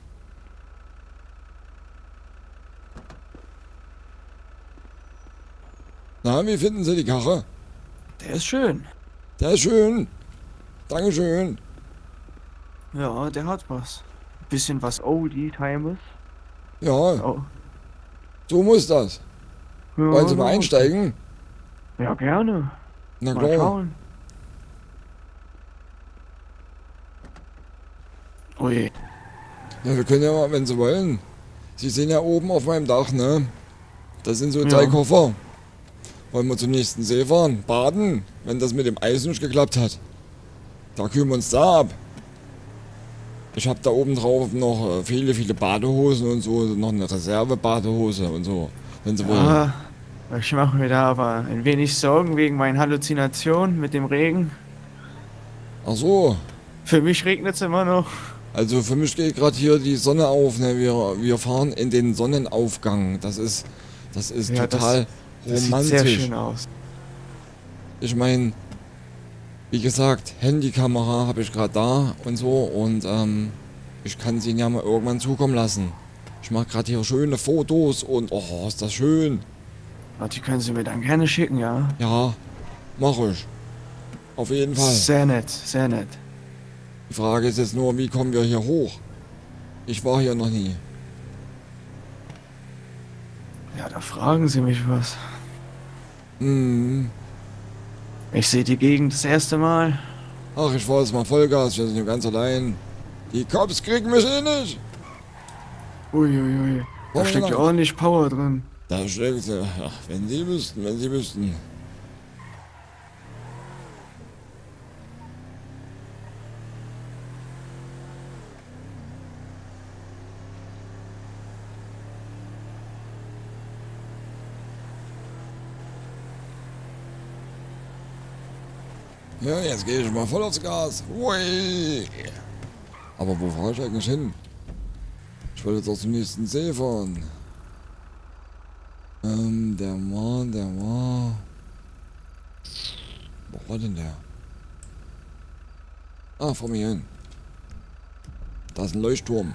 Na, wie finden Sie die Karre? Der ist schön. Der ist schön. Dankeschön. Ja, der hat was. Bisschen was Oldie-Times. Ja, Oh. so muss das. Ja, Wollen Sie mal so. einsteigen? Ja, gerne. Na Mal klar. schauen. Ui. Ja, wir können ja mal, wenn Sie wollen. Sie sehen ja oben auf meinem Dach, ne? Das sind so drei Ja. Koffer. Wollen wir zum nächsten See fahren? Baden, wenn das mit dem Eis nicht geklappt hat. Da kühlen wir uns da ab. Ich habe da oben drauf noch äh, viele, viele Badehosen und so, noch eine Reserve-Badehose und so, wenn Sie wollen. Ah, ich mache mir da aber ein wenig Sorgen wegen meinen Halluzinationen mit dem Regen. Ach so, Für mich regnet es immer noch. also für mich geht gerade hier die Sonne auf, ne? Wir, wir fahren in den Sonnenaufgang. Das ist, das ist Ja, total Das sieht sehr romantisch. schön aus. Ich meine, wie gesagt, Handykamera habe ich gerade da und so und ähm, ich kann sie Ihnen ja mal irgendwann zukommen lassen. Ich mache gerade hier schöne Fotos und oh, ist das schön. Und die können Sie mir dann gerne schicken, ja? Ja, mache ich. Auf jeden Fall. Sehr nett, sehr nett. Die Frage ist jetzt nur, wie kommen wir hier hoch? Ich war hier noch nie. Ja, da fragen Sie mich was. Hm. Ich sehe die Gegend das erste Mal. Ach, ich fahr jetzt mal Vollgas, wir sind hier ganz allein. Die Cops kriegen mich eh nicht. Uiuiui. Da Oh, steckt ja nein. ordentlich Power drin. Da steckt, ach, wenn Sie wüssten, wenn Sie wüssten. Ja, jetzt gehe ich mal voll aufs Gas. Ui. Aber wo fahre ich eigentlich hin? Ich wollte jetzt auch zum nächsten See fahren. Ähm, der war, der war... Wo war denn der? Ah, vor mir hin. Da ist ein Leuchtturm.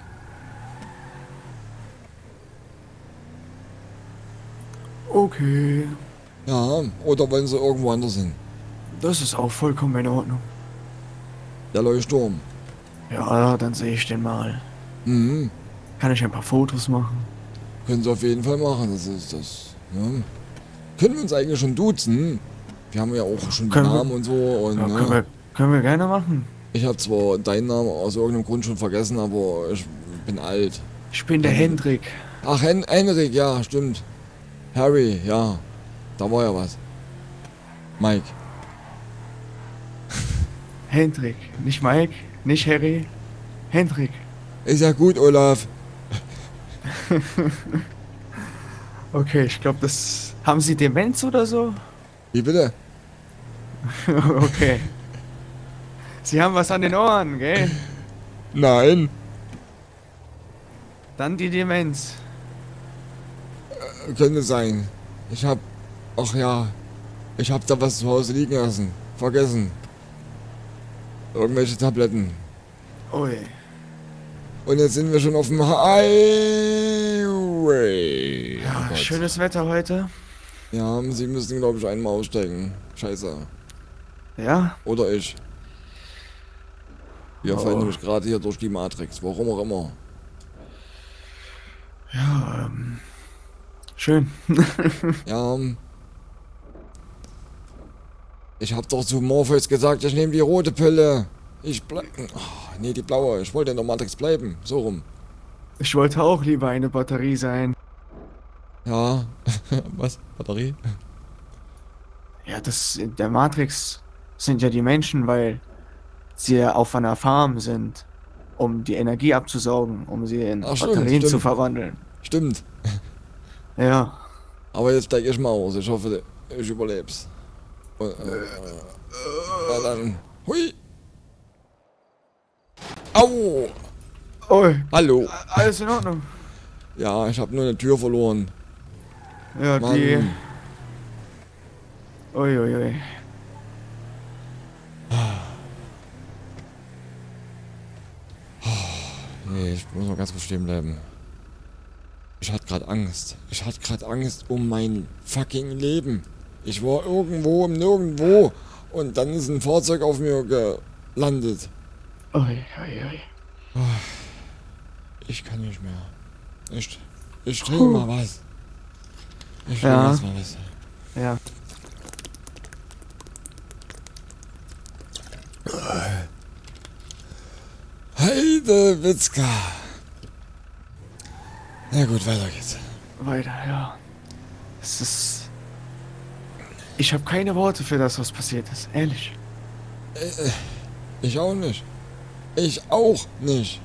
Okay. Ja, oder wollen Sie irgendwo anders hin? Das ist auch vollkommen in Ordnung. Der Leuchtturm. Ja, dann sehe ich den mal. Mhm. Kann ich ein paar Fotos machen? Können Sie auf jeden Fall machen. Das ist das. Ja. Können wir uns eigentlich schon duzen? Wir haben ja auch schon die Können wir- Namen und so. Und, Ja, ne? können, wir, können wir gerne machen. Ich habe zwar deinen Namen aus irgendeinem Grund schon vergessen, aber ich bin alt. Ich bin der Mhm. Hendrik. Ach, Hen Henrik, ja, stimmt. Harry, ja. Da war ja was. Mike. Hendrik. Nicht Mike, nicht Harry. Hendrik. Ist ja gut, Olaf. Okay, ich glaube, das... Haben Sie Demenz oder so? Wie bitte? Okay. Sie haben was an den Ohren, gell? Nein. Dann die Demenz. Könnte sein. Ich hab. Ach ja. Ich hab da was zu Hause liegen lassen. Vergessen. Irgendwelche Tabletten. Ui. Und jetzt sind wir schon auf dem Highway. Ja, Oh Gott. schönes Wetter heute. Ja, Sie müssen, glaube ich, einmal aussteigen. Scheiße. Ja? Oder ich. Wir Oh. fallen nämlich gerade hier durch die Matrix. Warum auch immer. Ja, ähm... Schön. Ja. Ich hab doch zu Morpheus gesagt, ich nehme die rote Pille. Ich bleib. Oh, nee, die blaue. Ich wollte in der Matrix bleiben. So rum. Ich wollte auch lieber eine Batterie sein. Ja. Was? Batterie? Ja, das in der Matrix sind ja die Menschen, weil sie ja auf einer Farm sind, um die Energie abzusaugen, um sie in Ach, stimmt, Batterien zu stimmt. verwandeln. Stimmt. Ja. Aber jetzt steig ich mal aus. Ich hoffe, ich überleb's. Und, äh, na dann. Hui. Au. Ui, Hallo. alles in Ordnung. Ja, ich habe nur eine Tür verloren. Ja, Mann. die Uiuiui. Ui, ui. Nee, ich muss noch ganz kurz stehen bleiben. Ich hatte gerade Angst. Ich hatte gerade Angst um mein fucking Leben. Ich war irgendwo im Nirgendwo und dann ist ein Fahrzeug auf mir gelandet. Ui, ui, ui. Ich kann nicht mehr. Ich, ich trinke mal was. Ich trinke Ja. jetzt mal was. Ja. Heide Witzka. Na gut, weiter geht's. Weiter, ja. Es ist... Ich habe keine Worte für das, was passiert ist. Ehrlich. Äh, ich auch nicht. Ich auch nicht.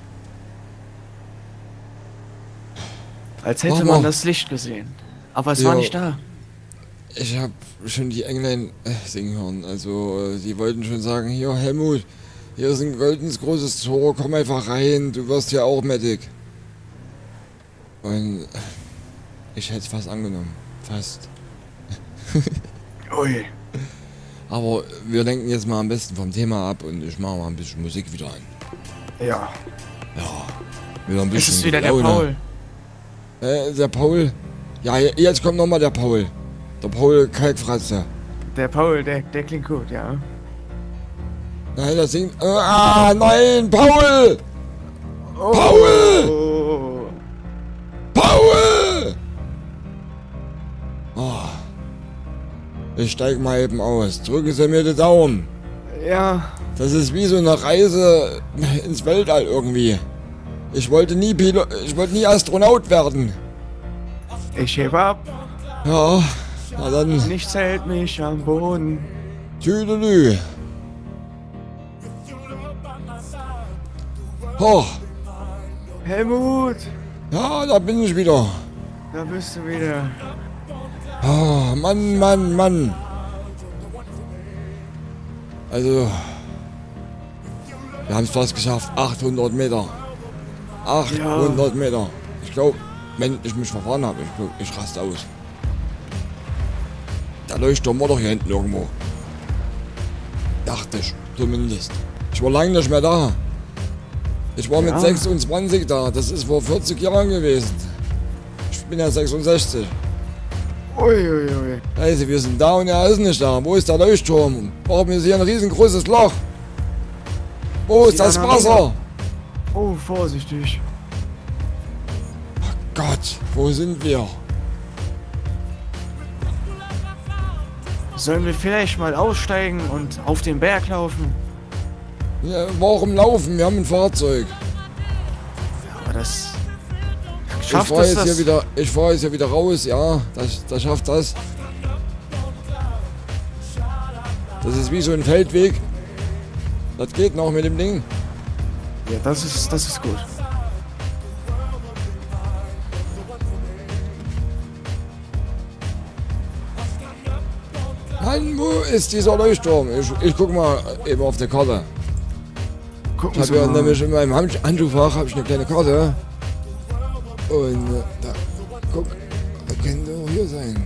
Als hätte Mama. man das Licht gesehen. Aber es Ja. war nicht da. Ich habe schon die Englein äh, singen hören. Also, äh, die wollten schon sagen, hier Helmut, hier ist ein goldenes großes Tor, komm einfach rein, du wirst ja auch Medic. Und äh, ich hätte es fast angenommen. Fast. Ui. Aber wir lenken jetzt mal am besten vom Thema ab und ich mache mal ein bisschen Musik wieder an. Ja. Ja, wieder ein Es bisschen ist wieder der Laune. Paul. Äh, der Paul. Ja, jetzt kommt nochmal der Paul. Der Paul Kalkfratze. Der Paul, der, der klingt gut, ja. Nein, das singt... Äh, ah, nein, Paul! Oh. Paul! Paul! Oh. Ich steig mal eben aus. Drücken Sie mir den Daumen. Ja. Das ist wie so eine Reise ins Weltall irgendwie. Ich wollte nie Pilot, ich wollte nie Astronaut werden. Ich heb ab. Ja, na dann, Nichts hält mich am Boden. Tüdelü. Oh, Helmut! ja, da bin ich wieder. Da bist du wieder. Oh, Mann, Mann, Mann. Also, wir haben es fast geschafft. achthundert Meter. achthundert Meter. Ich glaube, wenn ich mich verfahren habe, ich glaube, ich raste aus. Der Leuchtturm war doch hier hinten irgendwo. Dachte ich, zumindest. Ich war lange nicht mehr da. Ich war mit Ja. sechsundzwanzig da. Das ist vor vierzig Jahren gewesen. Ich bin ja sechsundsechzig. Uiuiui. Ui, ui. Also, wir sind da und er ist nicht da. Wo ist der Leuchtturm? Warum ist hier ein riesengroßes Loch? Wo ist Die das anderen Wasser? Oh, vorsichtig. Gott, wo sind wir? Sollen wir vielleicht mal aussteigen und auf den Berg laufen? Ja, warum laufen? Wir haben ein Fahrzeug. Aber das... Ich Schafft fahre es jetzt das? hier wieder, ich fahre jetzt hier wieder raus, ja. Das, das schafft das. Das ist wie so ein Feldweg. Das geht noch mit dem Ding. Ja, das ist, das ist gut. Mann, wo ist dieser Leuchtturm? Ich, ich guck mal eben auf der Karte. Gucken Ich Sie habe ja mal. nämlich in meinem Hand- Handschuhfach habe ich eine kleine Karte. Und äh, da, guck, da könnte auch hier sein.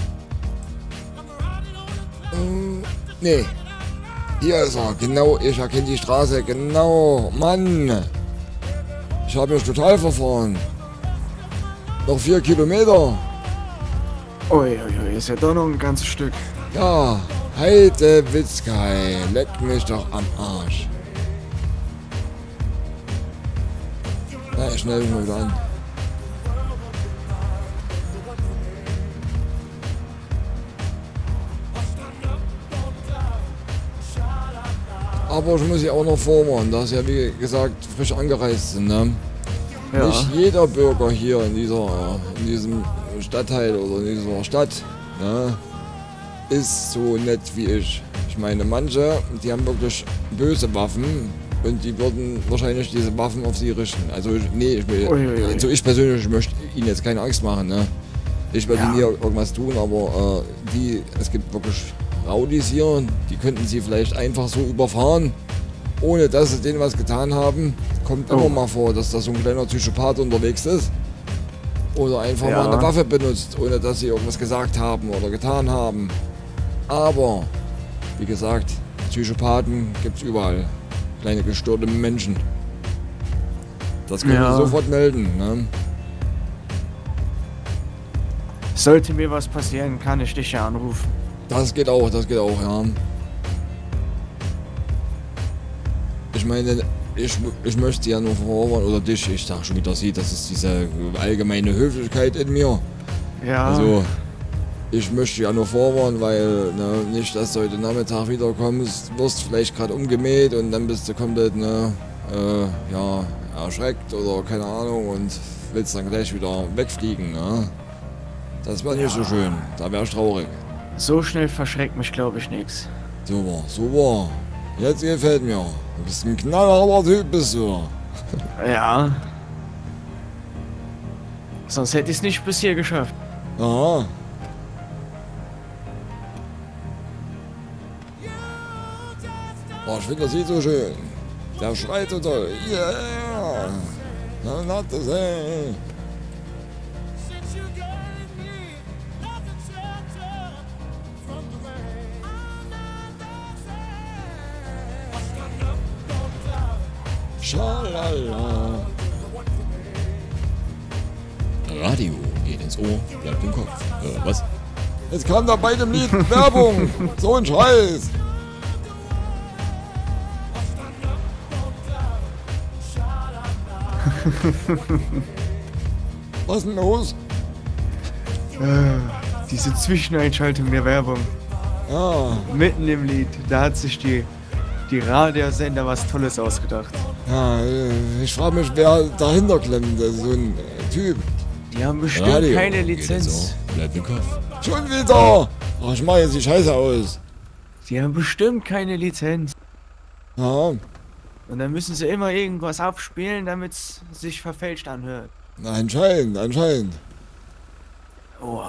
Äh, nee. Hier ist er, genau, ich erkenne die Straße, genau. Mann. Ich habe mich total verfahren. Noch vier Kilometer. Uiuiui, ist ja doch noch ein ganzes Stück. Ja, Heide Witzkei, leck mich doch am Arsch. Na, ich schnell mich mal wieder an. Aber ich muss ja auch noch vorwarnen, dass ja wie gesagt frisch angereist sind, ne? Ja. Nicht jeder Bürger hier in dieser, in diesem Stadtteil oder in dieser Stadt, ne, ist so nett wie ich. Ich meine, manche, die haben wirklich böse Waffen und die würden wahrscheinlich diese Waffen auf sie richten. Also ich- nee, ich will, Uiuiui. also ich persönlich möchte ihnen jetzt keine Angst machen, ne? Ich werde Ja. ihnen hier irgendwas tun, aber äh, die, es gibt wirklich Raudis hier, die könnten sie vielleicht einfach so überfahren, ohne dass sie denen was getan haben. Kommt Oh. immer mal vor, dass da so ein kleiner Psychopath unterwegs ist. Oder einfach Ja. mal eine Waffe benutzt, ohne dass sie irgendwas gesagt haben oder getan haben. Aber, wie gesagt, Psychopathen gibt's überall. Kleine gestörte Menschen. Das können Ja. wir sofort melden, ne? Sollte mir was passieren, kann ich dich ja anrufen. Das geht auch, das geht auch, ja. Ich meine, ich, ich möchte ja nur vorwarnen, oder dich, ich sag schon wieder sie, das ist diese allgemeine Höflichkeit in mir. Ja. Also, ich möchte ja nur vorwarnen, weil, ne, nicht, dass du heute Nachmittag wiederkommst, wirst vielleicht gerade umgemäht und dann bist du komplett, ne, äh, ja, erschreckt oder keine Ahnung und willst dann gleich wieder wegfliegen, ne? Das wäre nicht so schön, da wär ich traurig. So schnell verschreckt mich, glaube ich, nix. Super, super. Jetzt gefällt mir. Du bist ein knallharter Typ, bist du. Ja. Sonst hätte ich es nicht bis hier geschafft. Aha. Oh, ich finde das Lied so schön. Der schreit so toll. Yeah. Na, not the same. Schalala. Radio geht ins Ohr, bleibt im Kopf. Äh, was? Jetzt kam da bei dem Lied Werbung. So ein Scheiß. Was ist denn los? Äh, diese Zwischeneinschaltung der Werbung. Ja, Mitten im Lied, da hat sich die, die Radiosender was Tolles ausgedacht. ja, äh, ich frage mich, wer dahinter klemmt. So ein äh, Typ. Die haben bestimmt Radio keine geht ins Lizenz. Ohr, bleibt im Kopf. Schon wieder. Ach, ich mach jetzt die Scheiße aus. Die haben bestimmt keine Lizenz. Ja, Und dann müssen sie immer irgendwas abspielen, damit es sich verfälscht anhört. anscheinend, anscheinend. Oh.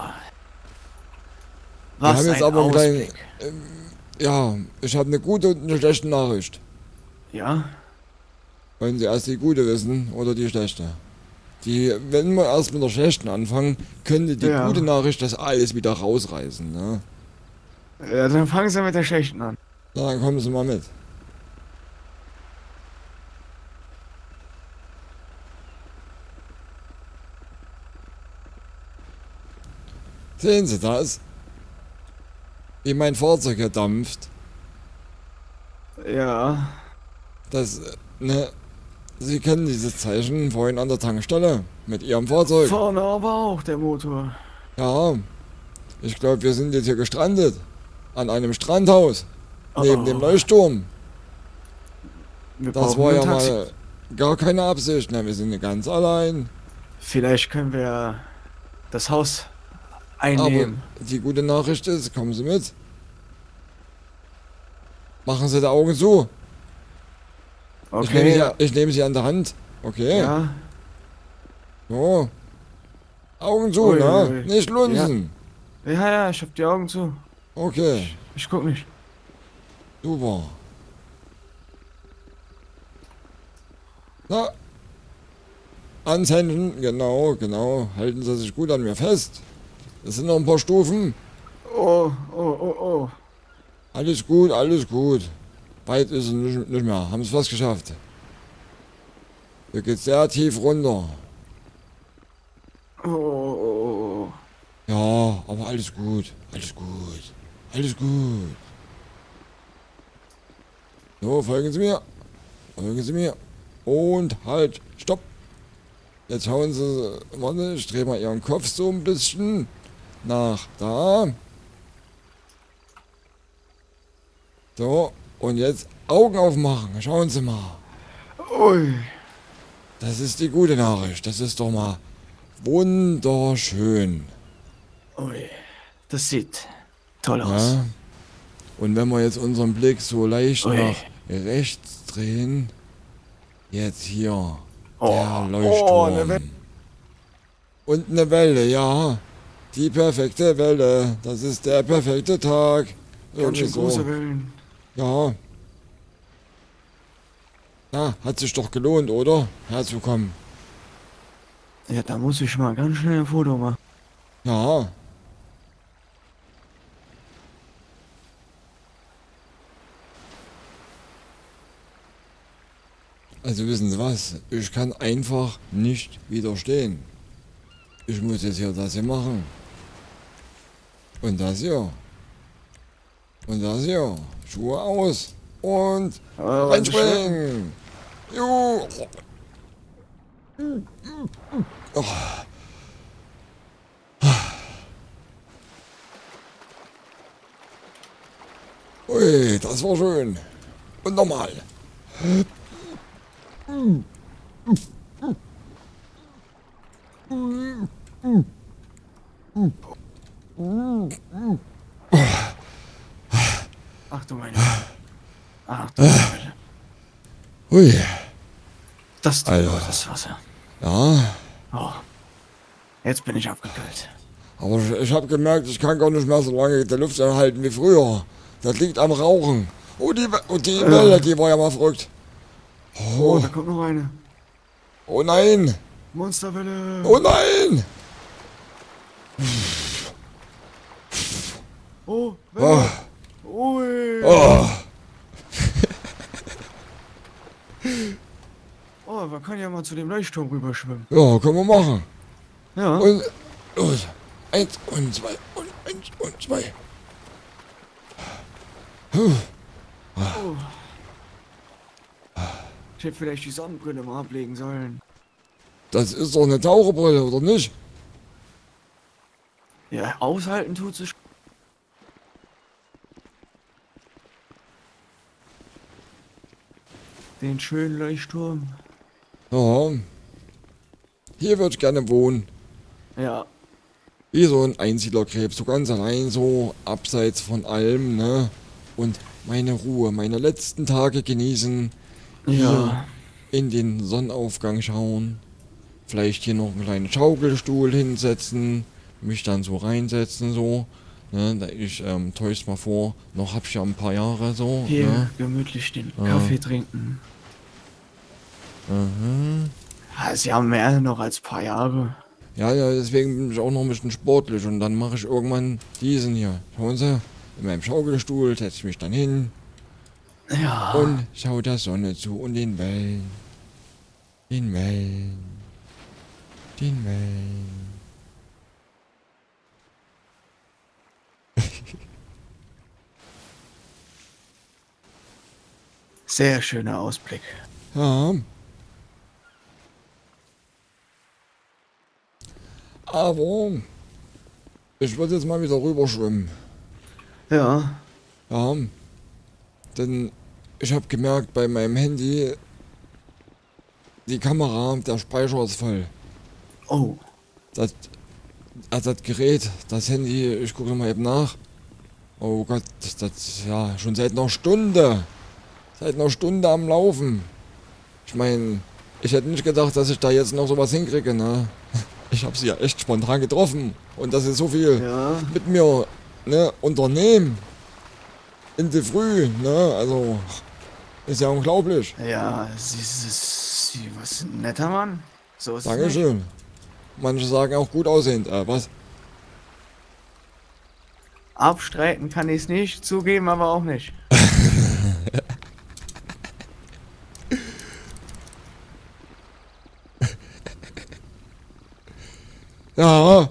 Wir Was haben jetzt ein aber einen kleinen, Ausblick. ähm, ja, ich habe eine gute und eine schlechte Nachricht. Ja? Wollen Sie erst die gute wissen oder die schlechte? Die, wenn wir erst mit der schlechten anfangen, könnte die Ja. gute Nachricht das alles wieder rausreißen, ne? Ja, dann fangen sie mit der schlechten an. Na, dann kommen Sie mal mit. Sehen Sie das? Wie mein Fahrzeug hier dampft. Ja. Das, äh, ne, Sie kennen dieses Zeichen vorhin an der Tankstelle mit Ihrem Fahrzeug. Vorne aber auch der Motor. Ja, ich glaube, wir sind jetzt hier gestrandet. An einem Strandhaus. Neben Oh. dem Leuchtturm. Wir Das brauchen war nur ja ein Taxi. mal gar keine Absicht. Ne, wir sind hier ganz allein. Vielleicht können wir das Haus Aber einnehmen. die gute Nachricht ist, kommen Sie mit. Machen Sie die Augen zu. Ich, nehme Okay. sie, ich nehme Sie an der Hand. Okay. Ja. So. Augen zu, Ui, ne? ui, ui. Nicht lunzen. Ja, ja, ich hab die Augen zu. Okay. Ich guck nicht. Super. Na. Ans Händen, genau, genau. Halten Sie sich gut an mir fest. Es sind noch ein paar Stufen. Oh, oh, oh, oh. Alles gut, alles gut. Weit ist es nicht, nicht mehr. Haben es fast geschafft. Hier geht's sehr tief runter. Oh, oh, oh, oh. Ja, aber alles gut. Alles gut. Alles gut. So, folgen Sie mir. Folgen Sie mir. Und halt. Stopp. Jetzt schauen Sie. Warte, ich drehe mal Ihren Kopf so ein bisschen nach da. So, und jetzt Augen aufmachen. Schauen Sie mal. Ui. Das ist die gute Nachricht. Das ist doch mal wunderschön. Ui. Das sieht toll aus. Ja? Und wenn wir jetzt unseren Blick so leicht Ui. nach rechts drehen, jetzt hier Oh, der oh, Leuchtturm. eine Welle. Und eine Welle, ja. Die perfekte Welle. Das ist der perfekte Tag. Ganz Irgendwie schön so. große Wellen. Ja. Na, hat sich doch gelohnt, oder? Herzukommen. Ja, da muss ich mal ganz schnell ein Foto machen. Ja. Also wissen Sie was? Ich kann einfach nicht widerstehen. Ich muss jetzt hier das hier machen. Und das hier. Und das hier. Schuhe aus. Und Aber reinspringen. Jo. Oh. Ui, das war schön. Und nochmal. Ach du meine Güte. Ach du meine Güte. Ui. Das tut Alter. gut, das Wasser. Ja, Oh. Jetzt bin ich abgekühlt. aber ich, ich habe gemerkt, ich kann gar nicht mehr so lange die Luft anhalten wie früher. Das liegt am Rauchen. Oh, die, We- und die Ja. Welle, die war ja mal verrückt. Oh, Oh, da kommt noch eine. oh nein. Monsterwelle. Oh nein. Oh, Oh, Welle. Ui. oh. Oh, man kann ja mal zu dem Leuchtturm rüberschwimmen. Ja, können wir machen. Ja. Und los. Eins und zwei und eins und zwei. Puh. Oh. Ich hätte vielleicht die Sonnenbrille mal ablegen sollen. Das ist doch eine Taucherbrille, oder nicht? Ja, aushalten tut sie. sch- Den schönen Leuchtturm. Ja. Hier würde ich gerne wohnen. Ja. Wie so ein Einsiedlerkrebs, so ganz allein, so abseits von allem, ne? Und meine Ruhe, meine letzten Tage genießen, Ja. in den Sonnenaufgang schauen, vielleicht hier noch einen kleinen Schaukelstuhl hinsetzen, mich dann so reinsetzen, so, ne? Da ich, ähm, täusch mal vor, noch hab ich ja ein paar Jahre so, Hier ne? gemütlich den Ja. Kaffee trinken. Mhm. Ja, sie haben mehr noch als paar Jahre. Ja, ja, deswegen bin ich auch noch ein bisschen sportlich und dann mache ich irgendwann diesen hier. Schauen Sie, in meinem Schaukelstuhl setze ich mich dann hin Ja. und schaue der Sonne zu und den Wellen. Den Wellen. Den Wellen. Sehr schöner Ausblick. Ja. Aber ich würde jetzt mal wieder rüberschwimmen. Ja. Ja. Denn ich habe gemerkt bei meinem Handy, die Kamera, der Speicher ist voll. Oh. Das, also das Gerät, das Handy, ich gucke mal eben nach. Oh Gott, das, das ja schon seit einer Stunde. Seit einer Stunde am Laufen. Ich meine, ich hätte nicht gedacht, dass ich da jetzt noch sowas hinkriege, ne? Ich habe sie ja echt spontan getroffen. Und dass sie so viel Ja. mit mir, ne, unternehmen. In der Früh, ne? Also, ist ja unglaublich. Ja, sie ist. Sie, was ein netter Mann. So ist es nicht. Dankeschön. Manche sagen auch gut aussehend. Äh, was? Abstreiten kann ich es nicht, zugeben aber auch nicht. Ja.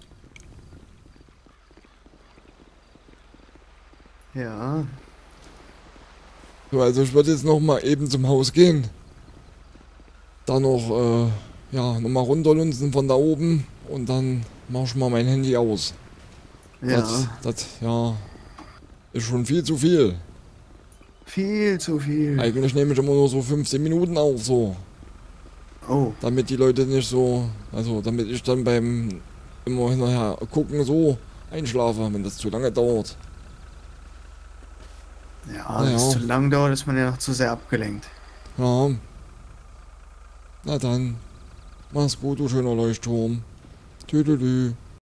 Ja. So, also ich würde jetzt noch mal eben zum Haus gehen. Dann noch, äh, ja, noch mal runterlunzen von da oben. Und dann mach ich mal mein Handy aus. Ja. Das, das, ja, ist schon viel zu viel. Viel zu viel. Eigentlich nehme ich immer nur so fünfzehn Minuten auf, so. Oh. Damit die Leute nicht so, also damit ich dann beim immer hinterher gucken so einschlafe, wenn das zu lange dauert. Ja, Na wenn es ja. zu lang dauert, ist man ja noch zu sehr abgelenkt. Ja. Na dann, mach's gut, du schöner Leuchtturm. Tüdelü.